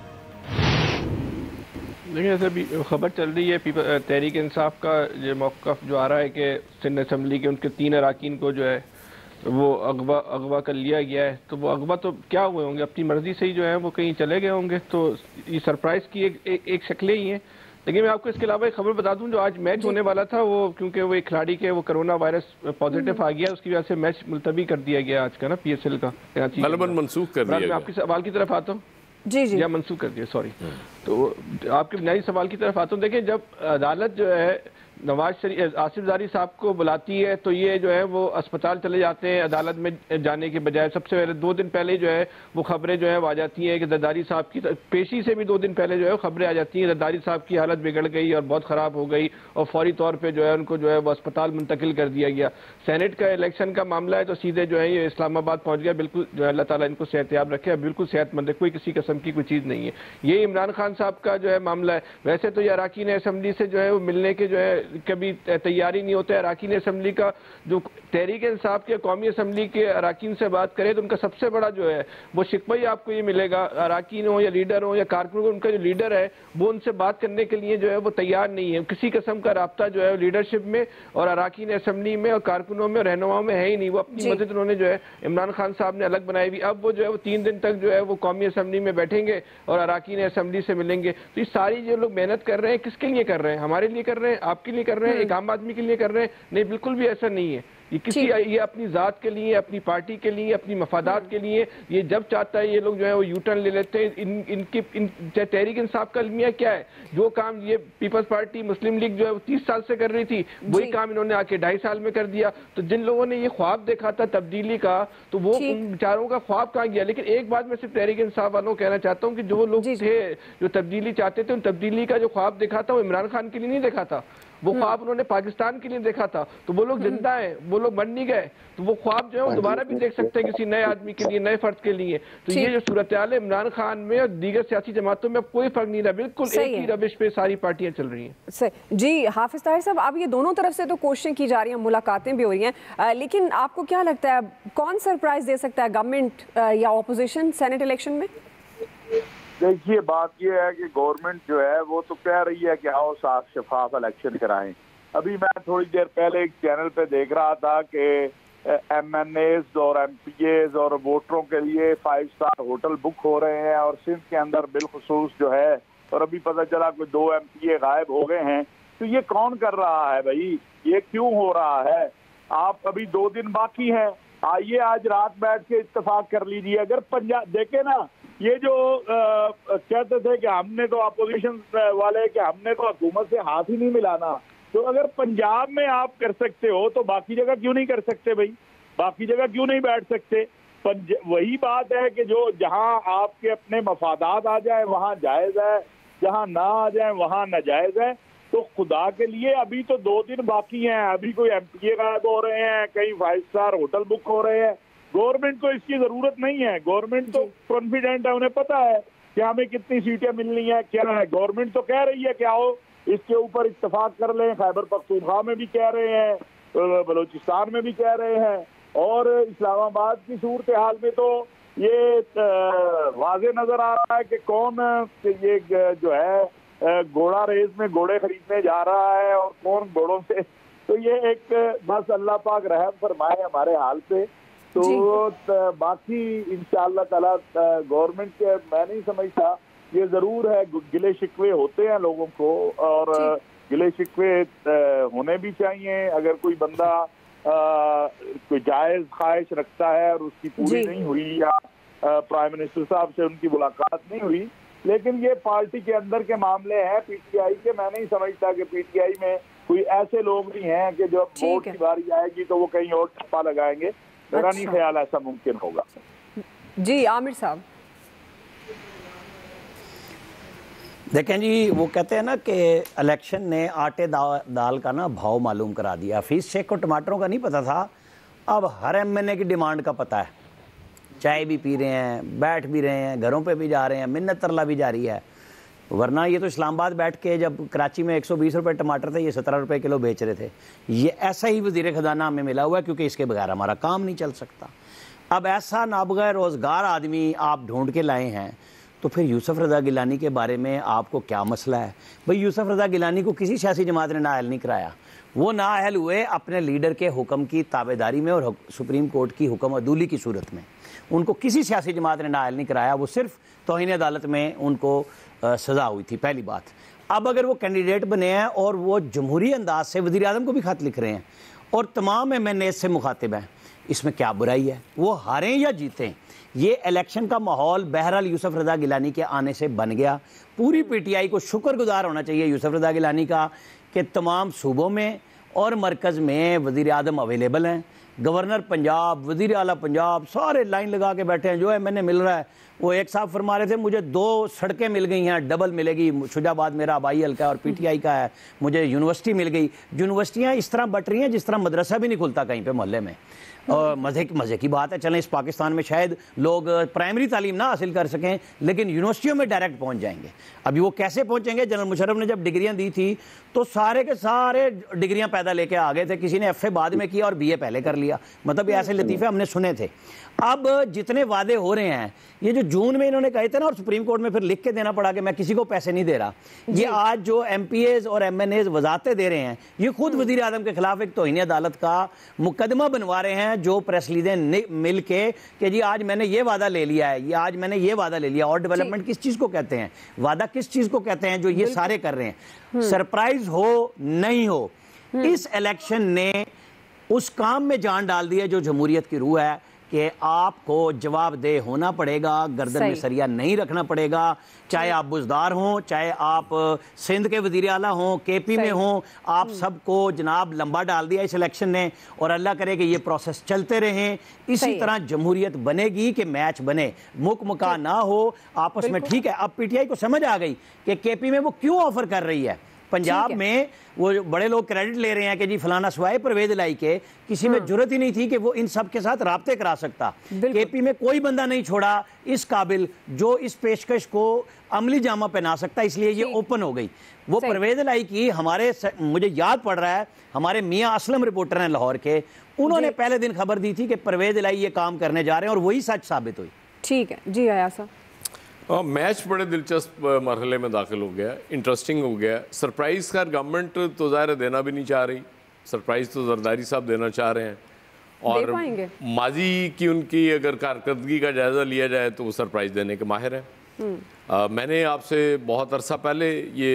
देखिए, ऐसे भी खबर चल रही है पीपल तहरीक इंसाफ का जो मौक़िफ़ जो आ रहा है कि सिंध असम्बली के उनके तीन अरकान को जो है वो अगवा अगवा कर लिया गया है। तो वो अगवा तो क्या हुए होंगे, अपनी मर्जी से ही जो है वो कहीं चले गए होंगे। तो ये सरप्राइज़ की एक, एक, एक शक्लें ही हैं। लेकिन मैं आपको इसके अलावा एक खबर बता दूं, जो आज मैच होने वाला था वो क्योंकि वो एक खिलाड़ी के वो कोरोना वायरस पॉजिटिव आ गया, उसकी वजह से मैच मुलतवी कर दिया गया आज का ना पीएसएल का मनसूख कर दिया। मैं आपके सवाल की तरफ आता हूँ। जी जी, या मनसूख कर दिया, सॉरी। तो आपके बुनियादी सवाल की तरफ आता हूँ। देखिए, जब अदालत जो है नवाज शरीफ आसिफ ज़ारी साहब को बुलाती है तो ये जो है वो अस्पताल चले जाते हैं अदालत में जाने के बजाय। सबसे पहले दो दिन पहले जो है वो खबरें जो है वो आ जाती हैं कि जरदारी साहब की पेशी से भी दो दिन पहले जो है खबरें आ जाती हैं जरदारी साहब की हालत बिगड़ गई और बहुत ख़राब हो गई और फौरी तौर पर जो है उनको जो है वो अस्पताल मुंतकिल कर दिया गया। सेनेट का इलेक्शन का मामला है तो सीधे जो है ये इस्लामाबाद पहुँच गया। बिल्कुल जो है अल्लाह ताला इनको सेहतियाब रखे, बिल्कुल सेहतमंद है, कोई किसी किस्म की कोई चीज़ नहीं है। ये इमरान खान साहब का जो है मामला है। वैसे तो ये अरकान असम्बली से जो है वो मिलने के जो है कभी तैयारी नहीं होता है। अरकान असम्बली का जो तहरीक इंसाफ के कौमी असम्बली के अरकान से बात करें तो उनका सबसे बड़ा जो है वो शिकवा ही आपको ये मिलेगा, अरकान हो या लीडर हो या कारकुन हो, उनका जो लीडर है वो उनसे बात करने के लिए जो है वो तैयार नहीं है। किसी किस्म का राब्ता जो है लीडरशिप में और अरकान असम्बली में और कारकुनों में और रहनुमाओं में है ही नहीं। वो अपनी मदद उन्होंने जो है इमरान खान साहब ने अलग बनाई हुई। अब वो जो है वो तीन दिन तक जो है वो कौमी असम्बली में बैठेंगे और अरकान असम्बली से मिलेंगे। तो ये सारी जो लोग मेहनत कर रहे हैं किसके लिए कर रहे हैं? हमारे लिए कर रहे हैं, आपके लिए कर रहे हैं, एक आम आदमी के लिए कर रहे हैं? नहीं, बिल्कुल भी ऐसा नहीं है। ये किसी ये अपनी ज़ात के लिए, अपनी पार्टी के लिए, अपनी मफादात के लिए, ये जब चाहता है ये लोग जो है वो यू टर्न ले लेते हैं। इन इनकी इन तहरीक इंसाफ का अलमिया क्या है? जो काम ये पीपल्स पार्टी, मुस्लिम लीग जो है वो तीस साल से कर रही थी, वही काम इन्होंने आके ढाई साल में कर दिया। तो जिन लोगों ने ये ख्वाब देखा था तब्दीली का, तो वो उन बेचारों का ख्वाब कहाँ गया? लेकिन एक बात मैं सिर्फ तहरीक इंसाफ वालों को कहना चाहता हूँ कि जो लोग थे जो तब्दीली चाहते थे, उन तब्दीली का जो ख्वाब देखा था वो इमरान खान के लिए नहीं देखा था, वो ख्वाब उन्होंने पाकिस्तान के लिए देखा था। तो वो लोग जिंदा हैं, वो लोग मर नहीं गए, तो वो ख्वाब जो है वो दोबारा भी देख सकते हैं किसी नए आदमी के लिए, नए फर्द के लिए। तो ये जो सूरत हाल है इमरान खान में और दीगर सियासी जमातों में अब कोई फर्क नहीं रहा, बिल्कुल एक ही रविश पे सारी पार्टियां चल रही हैं। जी हाफिज ताहिर साहब, अब ये दोनों तरफ से तो कोशिशें की जा रही हैं, मुलाकातें भी हो रही हैं, लेकिन आपको क्या लगता है कौन सरप्राइज दे सकता है, गवर्नमेंट या ऑपोजिशन सेनेट इलेक्शन में? देखिए बात यह है कि गवर्नमेंट जो है वो तो कह रही है कि आओ साफ शफाफ इलेक्शन कराएं। अभी मैं थोड़ी देर पहले एक चैनल पे देख रहा था कि एम एन एज और एम पी एज और वोटरों के लिए फाइव स्टार होटल बुक हो रहे हैं, और सिंध के अंदर बिलखुसूस जो है, और अभी पता चला कोई दो एम पी ए गायब हो गए हैं। तो ये कौन कर रहा है भाई, ये क्यों हो रहा है? आप अभी दो दिन बाकी हैं, आइए आज रात बैठ के इत्तेफाक कर लीजिए। अगर पंजाब देखे ना, ये जो आ, कहते थे कि हमने तो अपोजिशन वाले कि हमने तो हुकूमत से हाथ ही नहीं मिलाना, तो अगर पंजाब में आप कर सकते हो तो बाकी जगह क्यों नहीं कर सकते भाई? बाकी जगह क्यों नहीं बैठ सकते? वही बात है कि जो जहां आपके अपने मफादात आ जाए वहां जायज है, जहां ना आ जाए वहां नाजायज है। तो खुदा के लिए अभी तो दो दिन बाकी हैं, अभी कोई एम पी ए गायब हो रहे हैं, कहीं फाइव स्टार होटल बुक हो रहे हैं। गवर्नमेंट को इसकी जरूरत नहीं है, गवर्नमेंट तो कॉन्फिडेंट है, उन्हें पता है कि हमें कितनी सीटें मिलनी है, क्या है। गवर्नमेंट तो कह रही है कि आओ इसके ऊपर इत्तेफाक कर लें। खैबर पख्तूनख्वा में भी कह रहे हैं, बलूचिस्तान में भी कह रहे हैं, और इस्लामाबाद की सूरत हाल में तो ये वाज़े नजर आ रहा है कि कौन ये जो है घोड़ा रेस में घोड़े खरीदने जा रहा है और कौन घोड़ों से। तो ये एक बस अल्लाह पाक रहम फरमाए हमारे हाल पे। तो बाकी इंशाअल्लाह ताला गवर्नमेंट के मैं नहीं समझता, ये जरूर है गिले शिकवे होते हैं लोगों को, और गिले शिकवे होने भी चाहिए। अगर कोई बंदा कोई जायज ख्वाहिश रखता है और उसकी पूरी नहीं हुई, या प्राइम मिनिस्टर साहब से उनकी मुलाकात नहीं हुई, लेकिन ये पार्टी के अंदर के मामले हैं पीटीआई के। मैं नहीं समझता कि पीटीआई में कोई ऐसे लोग नहीं हैं कि जब वोट की बारी आएगी तो वो कहीं और ठप्पा लगाएंगे। मेरा नहीं ख्याल ऐसा मुमकिन होगा। जी आमिर साहब, देखें जी, वो कहते हैं ना कि इलेक्शन ने आटे दा, दाल का ना भाव मालूम करा दिया। हफीज़ शेख को टमाटरों का नहीं पता था, अब हर एम एन ए की डिमांड का पता है। चाय भी पी रहे हैं, बैठ भी रहे हैं, घरों पे भी जा रहे हैं, मिन्नत तरला भी जारी है। वरना ये तो इस्लामाबाद बैठ के जब कराची में एक सौ बीस रुपये टमाटर थे, ये सत्रह रुपये किलो बेच रहे थे। ये ऐसा ही वज़ीर ख़जाना हमें मिला हुआ है, क्योंकि इसके बगैर हमारा काम नहीं चल सकता। अब ऐसा नाबगैर रोज़गार आदमी आप ढूंढ के लाए हैं, तो फिर यूसुफ रज़ा गिलानी के बारे में आपको क्या मसला है? भाई यूसुफ रज़ा गिलानी को किसी सियासी जमात ने नाअहल नहीं कराया, वो नाअहल हुए अपने लीडर के हुक्म की ताबेदारी में और सुप्रीम कोर्ट की हुक्म अदूली की सूरत में। उनको किसी सियासी जमात ने नाअहल नहीं कराया, वो सिर्फ तौहीन अदालत में उनको सज़ा हुई थी, पहली बात। अब अगर वो कैंडिडेट बने हैं और वो जमहूरी अंदाज से वज़ीर आज़म को भी खत लिख रहे हैं और तमाम एम एन ए से मुखातिब हैं, इसमें क्या बुराई है? वो हारें या जीतें, ये इलेक्शन का माहौल बहरहाल यूसुफ रज़ा गिलानी के आने से बन गया। पूरी पीटीआई को शुक्रगुजार होना चाहिए यूसुफ रज़ा गिलानी का कि तमाम सूबों में और मरकज़ में वज़ीर आज़म अवेलेबल हैं। गवर्नर पंजाब, वज़ीर आला पंजाब, सारे लाइन लगा के बैठे हैं। जो है मैंने मिल रहा है, वो एक साहब फरमा रहे थे मुझे दो सड़कें मिल गई हैं, डबल मिलेगी। शुजाबाद मेरा आबाई हल्का है और पीटीआई का है, मुझे यूनिवर्सिटी मिल गई। यूनिवर्सिटियाँ इस तरह बट रही हैं जिस तरह मदरसा भी नहीं खुलता कहीं पे मोहल्ले में। और मज़े मज़े की बात है, चलें इस पाकिस्तान में शायद लोग प्राइमरी तालीम ना हासिल कर सकें, लेकिन यूनिवर्सिटियों में डायरेक्ट पहुंच जाएंगे। अभी वो कैसे पहुंचेंगे? जनरल मुशर्रफ ने जब डिग्रियां दी थी तो सारे के सारे डिग्रियां पैदा लेके आ गए थे, किसी ने एफ ए बाद में किया और बी ए पहले कर लिया। मतलब ऐसे लतीफ़े हमने सुने थे। अब जितने वादे हो रहे हैं, ये जो जून में इन्होंने कहे थे ना, और सुप्रीम कोर्ट में फिर लिख के देना पड़ा कि मैं किसी को पैसे नहीं दे रहा, ये आज जो एम पी एज और एम एन एज वजाते दे रहे हैं, ये खुद वज़ीर आज़म के खिलाफ एक तौहीन अदालत का मुकदमा बनवा रहे हैं, जो प्रेस लीडें मिल के कि जी आज मैंने ये वादा ले लिया है, ये आज मैंने ये वादा ले लिया। और डेवलपमेंट किस चीज़ को कहते हैं, वादा किस चीज़ को कहते हैं, जो ये सारे कर रहे हैं। सरप्राइज हो नहीं हो, इस इलेक्शन ने उस काम में जान डाल दी है जो जमहूरियत की रूह है कि आपको जवाबदेह होना पड़ेगा, गर्दन में सरिया नहीं रखना पड़ेगा, चाहे आप बुजदार हों, चाहे आप सिंध के वज़ीर आला हों, के पी में हों, आप सबको जनाब लंबा डाल दिया इस इलेक्शन ने। और अल्लाह करे कि ये प्रोसेस चलते रहें, इसी तरह जमहूरियत बनेगी कि मैच बने, मुक मुका ना हो आपस में। ठीक है, अब पी टी आई को समझ आ गई कि के पी में वो क्यों ऑफर कर रही है। पंजाब में वो बड़े लोग क्रेडिट ले रहे हैं कि जी फलाना स्वाय परवेज लाई के किसी में जरूरत ही नहीं थी कि वो इन सब के साथ राब्ते करा सकता। केपी में कोई बंदा नहीं छोड़ा इस काबिल जो इस पेशकश को अमली जामा पहना सकता, इसलिए ये ओपन हो गई। वो परवेज लाई की हमारे, मुझे याद पड़ रहा है, हमारे मियाँ असलम रिपोर्टर हैं लाहौर के, उन्होंने पहले दिन खबर दी थी कि परवेज लाई ये काम करने जा रहे हैं और वही सच साबित हुई। ठीक है जी आया साहब। आ, मैच बड़े दिलचस्प मरहले में दाखिल हो गया, इंटरेस्टिंग हो गया। सरप्राइज़ का गवर्नमेंट तो ज़ाहिर देना भी नहीं चाह रही, सरप्राइज़ तो जरदारी साहब देना चाह रहे हैं। और माजी की उनकी अगर कारकर्दगी का जायज़ा लिया जाए तो वो सरप्राइज़ देने के माहिर हैं। आ, मैंने आपसे बहुत अरसा पहले ये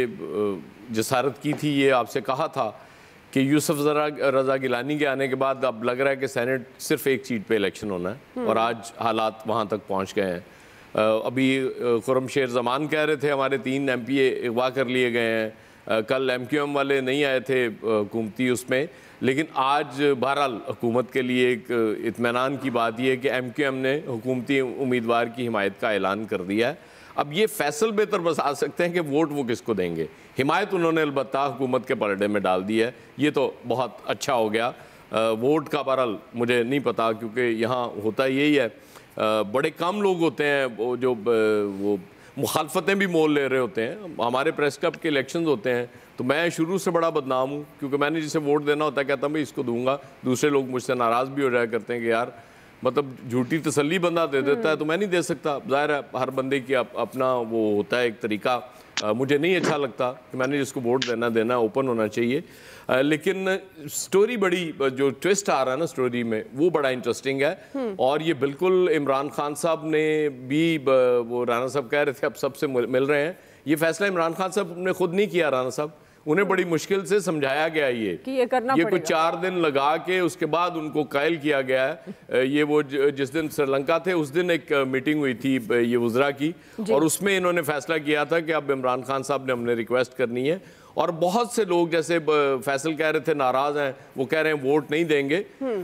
जसारत की थी, ये आपसे कहा था कि यूसुफ रज़ा गिलानी के आने के बाद अब लग रहा है कि सेनेट सिर्फ एक सीट पे इलेक्शन होना है, और आज हालात वहाँ तक पहुँच गए हैं। अभी खुरम शेर जमान कह रहे थे हमारे तीन एम पी अगवा कर लिए गए हैं, कल एम क्यू एम वाले नहीं आए थे हुकूमती उसमें, लेकिन आज बहरहाल हुकूमत के लिए एक इत्मीनान की बात यह है कि एम क्यू एम ने हुकूमती उम्मीदवार की हिमायत का ऐलान कर दिया है। अब ये फैसल बेहतर बता सकते हैं कि वोट वो किसको देंगे। हिमायत उन्होंने अलबत्ता हुकूमत के पलड़े में डाल दी है, ये तो बहुत अच्छा हो गया। वोट का बहरहाल मुझे नहीं पता, क्योंकि यहाँ होता यही है, बड़े कम लोग होते हैं वो जो वो मुखालफतें भी मोल ले रहे होते हैं। हमारे प्रेस क्लब के इलेक्शंस होते हैं तो मैं शुरू से बड़ा बदनाम हूँ, क्योंकि मैंने जिसे वोट देना होता है कहता हूँ भाई इसको दूंगा, दूसरे लोग मुझसे नाराज़ भी हो जाया करते हैं कि यार मतलब झूठी तसल्ली बंदा दे देता है तो मैं नहीं दे सकता। ज़ाहिर है हर बंदे की अप, अपना वो होता है एक तरीका। आ, मुझे नहीं अच्छा लगता कि मैंने जिसको वोट देना देना ओपन होना चाहिए। आ, लेकिन स्टोरी बड़ी जो ट्विस्ट आ रहा है ना स्टोरी में वो बड़ा इंटरेस्टिंग है। और ये बिल्कुल इमरान खान साहब ने भी, वो राना साहब कह रहे थे अब सबसे मिल रहे हैं, ये फैसला इमरान खान साहब ने खुद नहीं किया, राना साहब उन्हें बड़ी मुश्किल से समझाया गया ये कि ये करना ये कुछ चार दिन लगा के उसके बाद उनको कायल किया गया है। ये वो जिस दिन श्रीलंका थे उस दिन एक मीटिंग हुई थी ये वज़रा की, और उसमें इन्होंने फैसला किया था कि अब इमरान खान साहब ने हमने रिक्वेस्ट करनी है। और बहुत से लोग जैसे फैसल कह रहे थे नाराज हैं, वो कह रहे हैं वोट नहीं देंगे।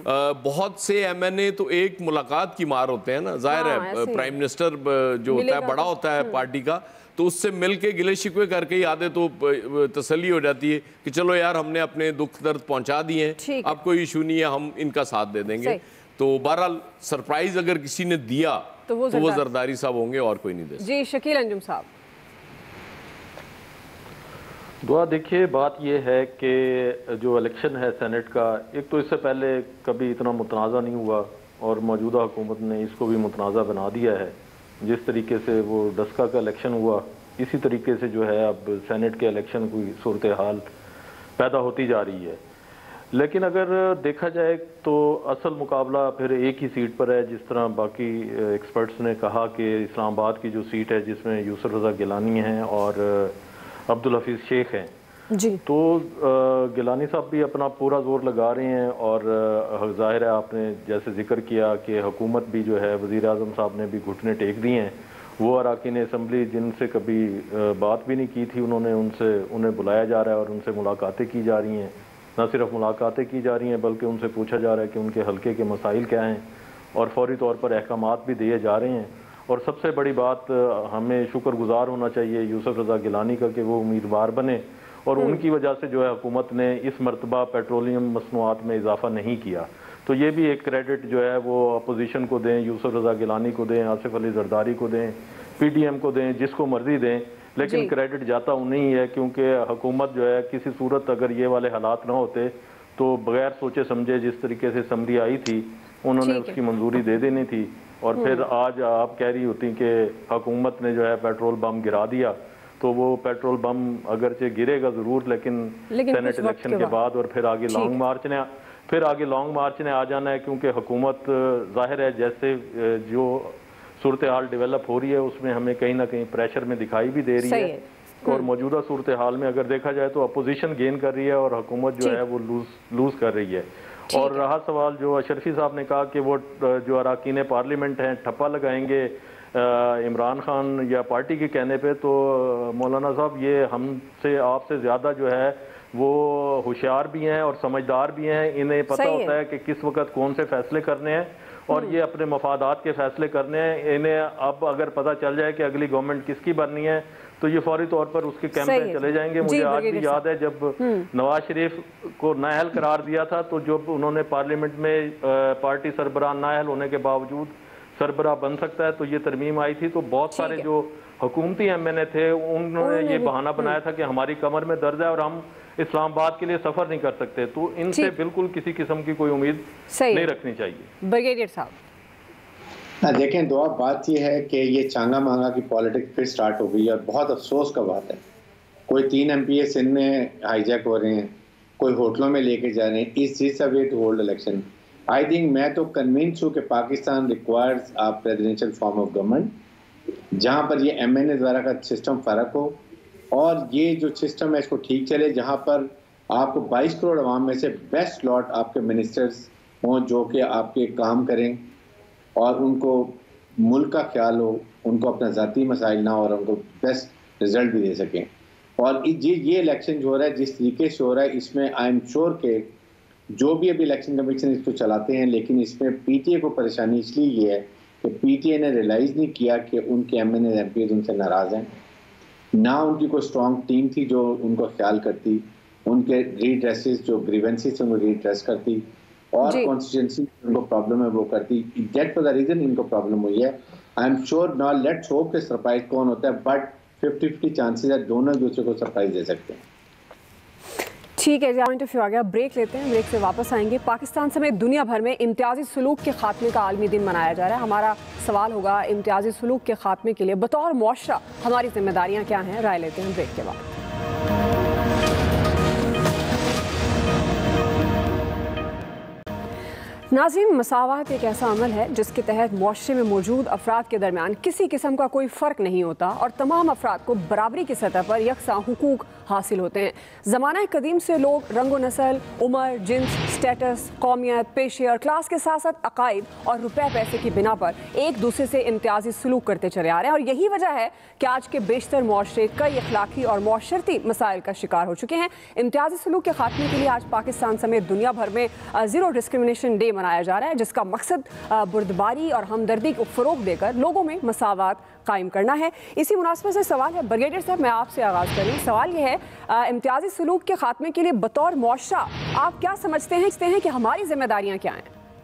बहुत से एम एन ए तो एक मुलाकात की मार होते हैं ना, जाहिर है प्राइम मिनिस्टर जो होता है बड़ा होता है पार्टी का, तो उससे मिल के गिले शिकवे करके ही आते तो तसल्ली हो जाती है कि चलो यार हमने अपने दुख दर्द पहुंचा दिए हैं, अब कोई इशू नहीं है, हम इनका साथ दे देंगे। तो बहरहाल सरप्राइज अगर किसी ने दिया तो वो, तो वो जरदारी साहब होंगे और कोई नहीं दे। जी शकील अंजुम साहब। दुआ देखिए बात यह है कि जो इलेक्शन है सेनेट का, एक तो इससे पहले कभी इतना मुतनाज़ा नहीं हुआ और मौजूदा हुकूमत ने इसको भी मुतनाज़ा बना दिया है। जिस तरीके से वो डस्का का इलेक्शन हुआ इसी तरीके से जो है अब सेनेट के इलेक्शन की सूरत हाल पैदा होती जा रही है। लेकिन अगर देखा जाए तो असल मुकाबला फिर एक ही सीट पर है, जिस तरह बाकी एक्सपर्ट्स ने कहा कि इस्लामाबाद की जो सीट है जिसमें यूसुफ रज़ा गिलानी हैं और अब्दुल हफीज़ शेख हैं जी, तो गिलानी साहब भी अपना पूरा जोर लगा रहे हैं। और ज़ाहिर है आपने जैसे जिक्र किया कि हुकूमत भी जो है वज़ीर आज़म साहब ने भी घुटने टेक दिए हैं। वो अरकान असम्बली जिनसे कभी बात भी नहीं की थी उन्होंने उनसे उन्हें बुलाया जा रहा है और उनसे मुलाकातें की जा रही हैं। न सिर्फ मुलाकातें की जा रही हैं बल्कि उनसे पूछा जा रहा है कि उनके हल्के के मसाइल क्या हैं और फौरी तौर पर अहकामात भी दिए जा रहे हैं। और सबसे बड़ी बात हमें शुक्रगुजार होना चाहिए यूसुफ रज़ा गिलानी का कि वो उम्मीदवार बने और उनकी वजह से जो है हुकूमत ने इस मरतबा पेट्रोलियम मसनूआत में इजाफा नहीं किया। तो ये भी एक क्रेडिट जो है वो अपोजिशन को दें, यूसुफ रज़ा गिलानी को दें, आसिफ अली जरदारी को दें, पी टी एम को दें, जिसको मर्जी दें, लेकिन क्रेडिट जाता उन्हें ही है क्योंकि हुकूमत जो है किसी सूरत अगर ये वाले हालात ना होते तो बगैर सोचे समझे जिस तरीके से समरी आई थी उन्होंने उसकी मंजूरी दे देनी थी। और फिर आज आप कह रही होती कि हुकूमत ने जो है पेट्रोल बम गिरा दिया, तो वो पेट्रोल बम अगरचे गिरेगा ज़रूर लेकिन, लेकिन सेनेट इलेक्शन के बाद और फिर आगे लॉन्ग मार्च ने फिर आगे लॉन्ग मार्च ने आ जाना है। क्योंकि हुकूमत जाहिर है जैसे जो सूरत हाल डेवलप हो रही है उसमें हमें कहीं ना कहीं प्रेशर में दिखाई भी दे रही है, है। और मौजूदा सूरत हाल में अगर देखा जाए तो अपोजिशन गेन कर रही है और हुकूमत जो है वो लूज लूज कर रही है। और रहा सवाल जो अशरफी साहब ने कहा कि वो जो अरकान पार्लियामेंट हैं ठप्पा लगाएंगे इमरान खान या पार्टी के कहने पे, तो मौलाना साहब ये हमसे आपसे ज़्यादा जो है वो होशियार भी हैं और समझदार भी हैं। इन्हें पता होता है कि किस वक्त कौन से फैसले करने हैं और ये अपने मफादात के फैसले करने हैं। इन्हें अब अगर पता चल जाए कि अगली गवर्नमेंट किसकी बननी है तो ये फौरी तौर पर उसके कैंप में चले जाएंगे। मुझे आज भी याद है जब नवाज शरीफ को नाअहल करार दिया था, तो जब उन्होंने पार्लियामेंट में पार्टी सरबराह नाअहल होने के बावजूद सरबराह बन सकता है, तो ये तरमीम आई थी। तो बहुत सारे जो हुकूमती एम एन ए थे उन्होंने ये बहाना बनाया था कि हमारी कमर में दर्द है और हम इस्लामाबाद के लिए सफर नहीं कर सकते। तो इनसे बिल्कुल किसी किस्म की कोई उम्मीद नहीं रखनी चाहिए। ब्रिगेडियर साहब देखें, दुआ बात यह है कि ये चांगा मांगा की पॉलिटिक्स फिर स्टार्ट हो गई और बहुत अफसोस का बात है। कोई तीन एम पी ए सिंध में हाईजैक हो रहे हैं, कोई होटलों में लेके जा रहे हैं। इस चीज way to hold election. I think मैं तो कन्विंस हूँ कि Pakistan requires a presidential form of government जहाँ पर ये एम एन ए द्वारा का सिस्टम फ़र्क हो और ये जो सिस्टम है इसको ठीक चले, जहाँ पर आपको बाईस करोड़ अवाम में से बेस्ट लॉट आपके मिनिस्टर्स हों जो कि आपके काम करें और उनको मुल्क का ख्याल हो, उनको अपना ज़ाती मसाइल ना हो और उनको बेस्ट रिजल्ट भी दे सकें। और ये ये इलेक्शन जो हो रहा है जिस तरीके से हो रहा है, इसमें आई एम श्योर के जो भी अभी इलेक्शन कमीशन इसको चलाते हैं, लेकिन इसमें पी टी ए को परेशानी इसलिए ये है कि पी टी ए ने रियलाइज़ नहीं किया कि उनके M N A M P उनसे नाराज़ हैं, ना उनकी कोई स्ट्रॉन्ग टीम थी जो उनको ख्याल करती, उनके रीड्रेसेस जो ग्रीवेंसेस उनको रीड्रेस करती और कॉन्स्टिट्यूंसी उनको प्रॉब्लम है वो करती। दैट फॉर द रीजन इनको प्रॉब्लम हुई है। I am sure now let's hope कि सरप्राइज कौन होता है, बट फिफ्टी फिफ्टी चांसेस है दोनों एक दूसरे को सरप्राइज दे सकते हैं। ठीक है जी, पॉइंट ऑफ व्यू आ गया। ब्रेक लेते हैं, ब्रेक से वापस आएंगे। पाकिस्तान समेत दुनिया भर में इम्तियाजी सलूक के खात्मे का आलमी दिन मनाया जा रहा है। हमारा सवाल होगा, इम्तियाजी सलूक के खात्मे के लिए बतौर मुआशरा हमारी जिम्मेदारियां क्या हैं? राय लेते हैं ब्रेक के बाद। नाज़रीन, मसावत एक ऐसा अमल है जिसके तहत मुआशरे में मौजूद अफराद के दरमियान किसी किस्म का कोई फ़र्क नहीं होता और तमाम अफराद को बराबरी की सतह पर यकसां हुकूक हासिल होते हैं। ज़माना कदीम से लोग रंगो नस्ल, उम्र, जिन्स, स्टेटस, कौमियत, पेशे और क्लास के साथ साथ अकायद और रुपए पैसे की बिना पर एक दूसरे से इम्तियाजी सलूक करते चले आ रहे हैं और यही वजह है कि आज के बेशतर मुआशरे कई अखलाकी और मुआशरती मसाइल का शिकार हो चुके हैं। इम्तियाजी सलूक के खात्मे के लिए आज पाकिस्तान समेत दुनिया भर में ज़ीरो डिस्क्रिमिनेशन डे मनाया जा रहा है, जिसका मकसद बुर्दबारी और हमदर्दी को फ़रोग देकर लोगों में मसावत कायम करना है। इसी मुनासिबत से सवाल है, ब्रिगेडियर साहब मैं आपसे आगाज़ करूँ। सवाल यह है, इम्तियाजी सलूक के खात्मे के लिए बतौर मुआशरा आप क्या समझते हैं हैं कि हमारी जिम्मेदारियां क्या हैं?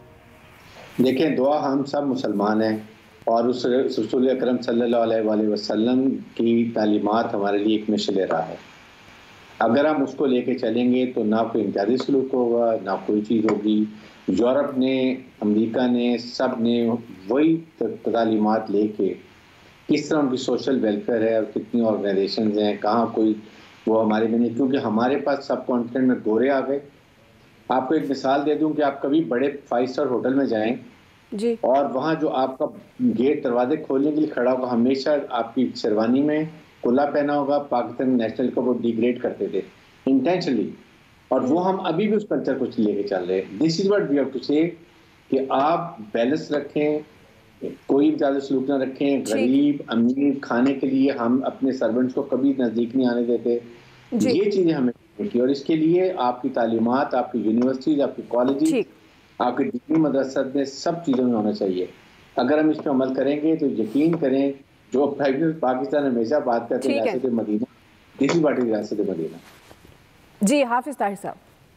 देखें, दुआ हम सब मुसलमान हैं और उस रसूल अकरम सल्लल्लाहु अलैहि वसल्लम की तालीमात हमारे लिए एक मिशल राह है। अगर हम उसको लेके चलेंगे तो ना कोई इम्तियाजी सलूक होगा, ना कोई चीज़ होगी। यूरोप ने, अमेरिका ने, सब ने वही तालीमात लेके किस तरह उनकी सोशल वेलफेयर है और कितनी ऑर्गेनाइजेशंस हैं, कहाँ कोई वो हमारे में नहीं, क्योंकि हमारे पास सब कॉन्टिनेंट में गोरे आ गए। आपको एक मिसाल दे दूं कि आप कभी बड़े फाइव स्टार होटल में जाएं जी और वहाँ जो आपका गेट दरवाजे खोलने के लिए खड़ा होगा हमेशा आपकी शेरवानी में कुल्ला पहना होगा। पाकिस्तान नेशनल को वो डिग्रेड करते थे इंटेंशनली और वो हम अभी भी उस कल्चर को लेके चल रहे हैं। This is what we have to say कि आप बैलेंस रखें, कोई ज़्यादा सलूक ना रखें। गरीब अमीर खाने के लिए हम अपने सर्वेंट्स को कभी नज़दीक नहीं आने देते। ये चीज़ें हमें की और इसके लिए आपकी तालीमात, आपकी यूनिवर्सिटीज, आपकी कॉलेज, आपके डिग्री मदरसा में सब चीज़ों में होना चाहिए। अगर हम इस पर अमल करेंगे तो यकीन करें, जो पाकिस्तान हमेशा बात करते हैं रियासत मदीना, इसी पार्टी रियासत मदीना। जी हाफिज ताहिर साहब।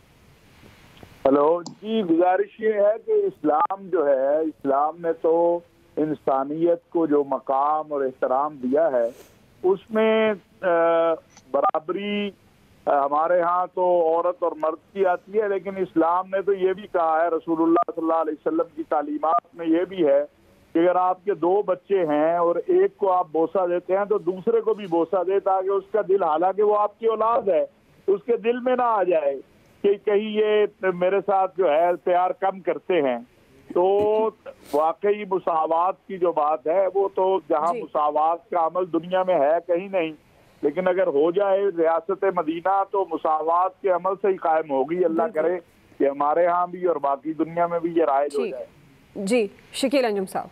हेलो जी, गुजारिश ये है कि इस्लाम जो है, इस्लाम ने तो इंसानियत को जो मकाम और एहतराम दिया है उसमें बराबरी हमारे यहाँ तो औरत और मर्द की आती है, लेकिन इस्लाम ने तो ये भी कहा है, रसूलुल्लाह सल्लल्लाहु अलैहि वसल्लम की तालीमात में ये भी है कि अगर आपके दो बच्चे हैं और एक को आप बोसा देते हैं तो दूसरे को भी बोसा दे, ताकि उसका दिल, हालांकि वो आपकी औलाद है, उसके दिल में ना आ जाए कि कहीं ये मेरे साथ जो है प्यार कम करते हैं। तो वाकई मुसावात की जो बात है वो तो जहाँ मुसावात का अमल दुनिया में है कहीं नहीं, लेकिन अगर हो जाए रियासत मदीना तो मुसावात के अमल से ही कायम होगी। अल्लाह करे कि हमारे यहाँ भी और बाकी दुनिया में भी ये राइज हो जाए। जी शकील अंजुम साहब।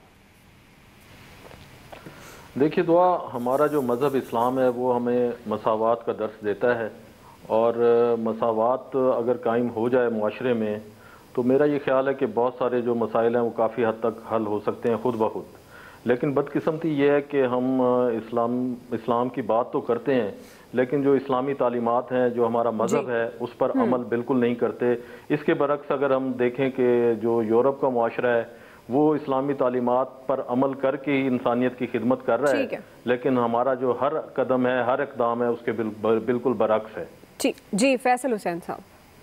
देखिए दुआ, हमारा जो मज़हब इस्लाम है वो हमें मसावात का दर्स देता है, और मसावात अगर कायम हो जाए मुआशरे में तो मेरा ये ख्याल है कि बहुत सारे जो मसाइल हैं वो काफ़ी हद तक हल हो सकते हैं खुद ब खुद। लेकिन बदकिस्मती ये है कि हम इस्लाम इस्लाम की बात तो करते हैं, लेकिन जो इस्लामी तालीमात हैं, जो हमारा मज़हब है, उस पर अमल बिल्कुल नहीं करते। इसके बरक्स अगर हम देखें कि जो यूरोप का मुआशरा है वो इस्लामी तालीमात पर अमल करके ही इंसानियत की खिदमत कर रहा है, है, लेकिन हमारा जो हर कदम है, हर इक़दाम है, उसके बिल, बिल्कुल बरक्स है। जी जी फैसल हुसैन साहब।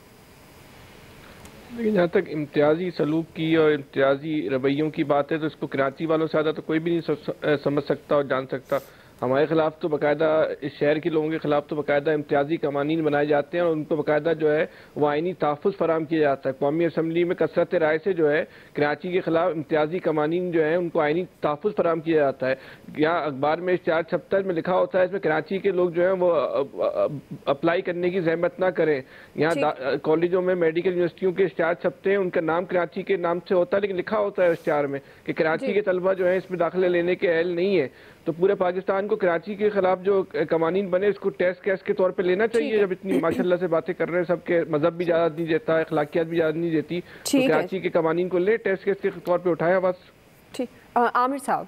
लेकिन जहाँ तक इम्तियाजी सलूक की और इम्तियाजी रवैयों की बात है तो इसको कराची वालों से ज़्यादा तो कोई भी नहीं समझ सकता और जान सकता। हमारे खिलाफ तो बाकायदा इस शहर के लोगों के खिलाफ तो बाकायदा इम्तियाजी कवानीन बनाए जाते हैं और उनको बाकायदा जो है वो आइनी तहफ़्फ़ुज़ फराहम किया जाता है। कौमी असम्बली में कसरत राय से जो है कराची के खिलाफ इम्तियाजी कवानीन जो है उनको आइनी तहफ़्फ़ुज़ फराहम किया जाता है। यहाँ अखबार में इश्तिहार छपता है, में लिखा होता है इसमें कराची के लोग जो है वो अप्लाई करने की जहमत ना करें। यहाँ कॉलेजों में, मेडिकल यूनिवर्सिटियों के इश्तिहार छपते हैं, उनका नाम कराची के नाम से होता है, लेकिन लिखा होता है इश्तिहार में कि कराची के तलबा जो है इसमें दाखिले लेने के अहल नहीं है। तो पूरे पाकिस्तान को कराची के खिलाफ जो कवानीन बने इसको टेस्ट केस के तौर पे लेना चाहिए। जब इतनी माशाल्लाह से बातें कर रहे हैं, सबके मजहब भी इजाजत नहीं देता, अखलाकियात भी इजाजत नहीं देती, तो कराची के कवानीन को ले टेस्ट केस के तौर पे उठाया बस। ठीक, आमिर साहब।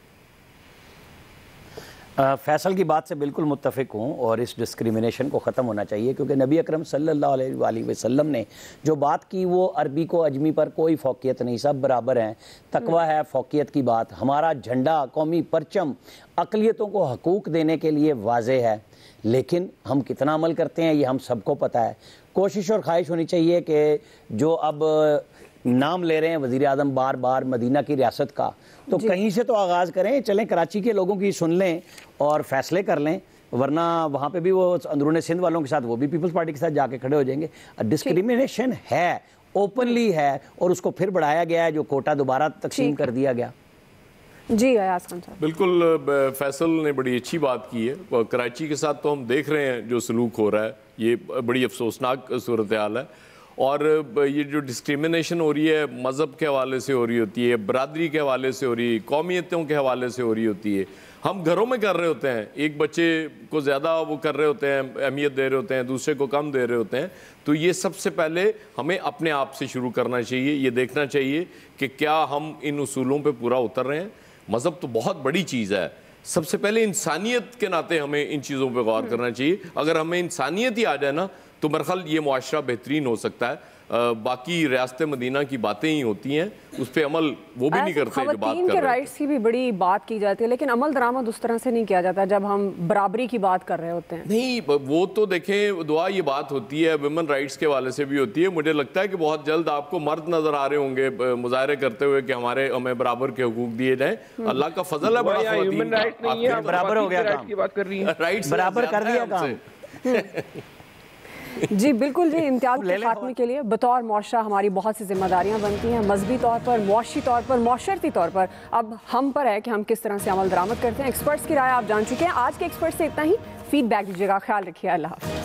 फैसल की बात से बिल्कुल मुत्तफ़िक हूँ और इस डिस्क्रिमिनेशन को ख़त्म होना चाहिए, क्योंकि नबी अकरम सल्लल्लाहु अलैहि वसल्लम ने जो बात की वो अरबी को अजमी पर कोई फ़ौक़ियत नहीं, सब बराबर हैं। तकवा है फ़ौक़ियत की बात। हमारा झंडा, कौमी परचम अक़लियतों को हकूक़ देने के लिए वाज़े है, लेकिन हम कितना अमल करते हैं ये हम सबको पता है। कोशिश और ख्वाहिश होनी चाहिए कि जो अब नाम ले रहे हैं वज़ीर आज़म बार बार मदीना की रियासत का, तो कहीं से तो आगाज़ करें, चलें कराची के लोगों की सुन लें और फैसले कर लें, वरना वहाँ पे भी वो अंदरूनी सिंध वालों के साथ वो भी पीपल्स पार्टी के साथ जाके खड़े हो जाएंगे। डिस्क्रिमिनेशन है, ओपनली है, और उसको फिर बढ़ाया गया है, जो कोटा दोबारा तकसीम कर दिया गया। जी अयाज खान साहब। बिल्कुल, फैसल ने बड़ी अच्छी बात की है। कराची के साथ तो हम देख रहे हैं जो सलूक हो रहा है, ये बड़ी अफसोसनाक सूरत हाल है। और ये जो डिस्क्रिमिनेशन हो रही है मज़हब के हवाले से हो रही होती है, बरादरी के हवाले से हो रही है, कौमियतों के हवाले से हो रही होती है। हम घरों में कर रहे होते हैं, एक बच्चे को ज़्यादा वो कर रहे होते हैं, अहमियत दे रहे होते हैं, दूसरे को कम दे रहे होते हैं। तो ये सबसे पहले हमें अपने आप से शुरू करना चाहिए, ये देखना चाहिए कि क्या हम इन उसूलों पर पूरा उतर रहे हैं। मज़हब तो बहुत बड़ी चीज़ है, सबसे पहले इंसानियत के नाते हमें इन चीज़ों पर गौर करना चाहिए। अगर हमें इंसानियत ही आ जाए ना तो मेरे ख्याल ये मुआशरा बेहतरीन हो सकता है। आ, बाकी रियासत मदीना की बातें ही होती हैं, उस पर अमल वो भी नहीं करते जो बात कर के राइट्स की भी बड़ी बात की जाती है, लेकिन अमल दरामद उस तरह से नहीं किया जाता जब हम बराबरी की बात कर रहे होते हैं। नहीं, वो तो देखें दुआ, ये बात होती है वुमेन राइट्स के वाले से भी होती है। मुझे लगता है कि बहुत जल्द आपको मर्द नजर आ रहे होंगे मुजाहरे करते हुए कि हमारे हमें बराबर के हुकूक दिए जाए। अल्लाह का फजल है, बड़ा बराबर हो गया काम, राइट्स बराबर कर दिया काम। जी बिल्कुल जी, इम्तियाज के खात्मे के लिए बतौर मुआशरा हमारी बहुत सी जिम्मेदारियां बनती हैं, मजहबी तौर पर, मुआशी तौर पर, मुआशरती तौर पर। अब हम पर है कि हम किस तरह से अमल दरामद करते हैं। एक्सपर्ट्स की राय आप जान चुके हैं। आज के एक्सपर्ट से इतना ही। फीडबैक दीजिएगा। ख्याल रखिए। अल्लाह हाफ़िज़।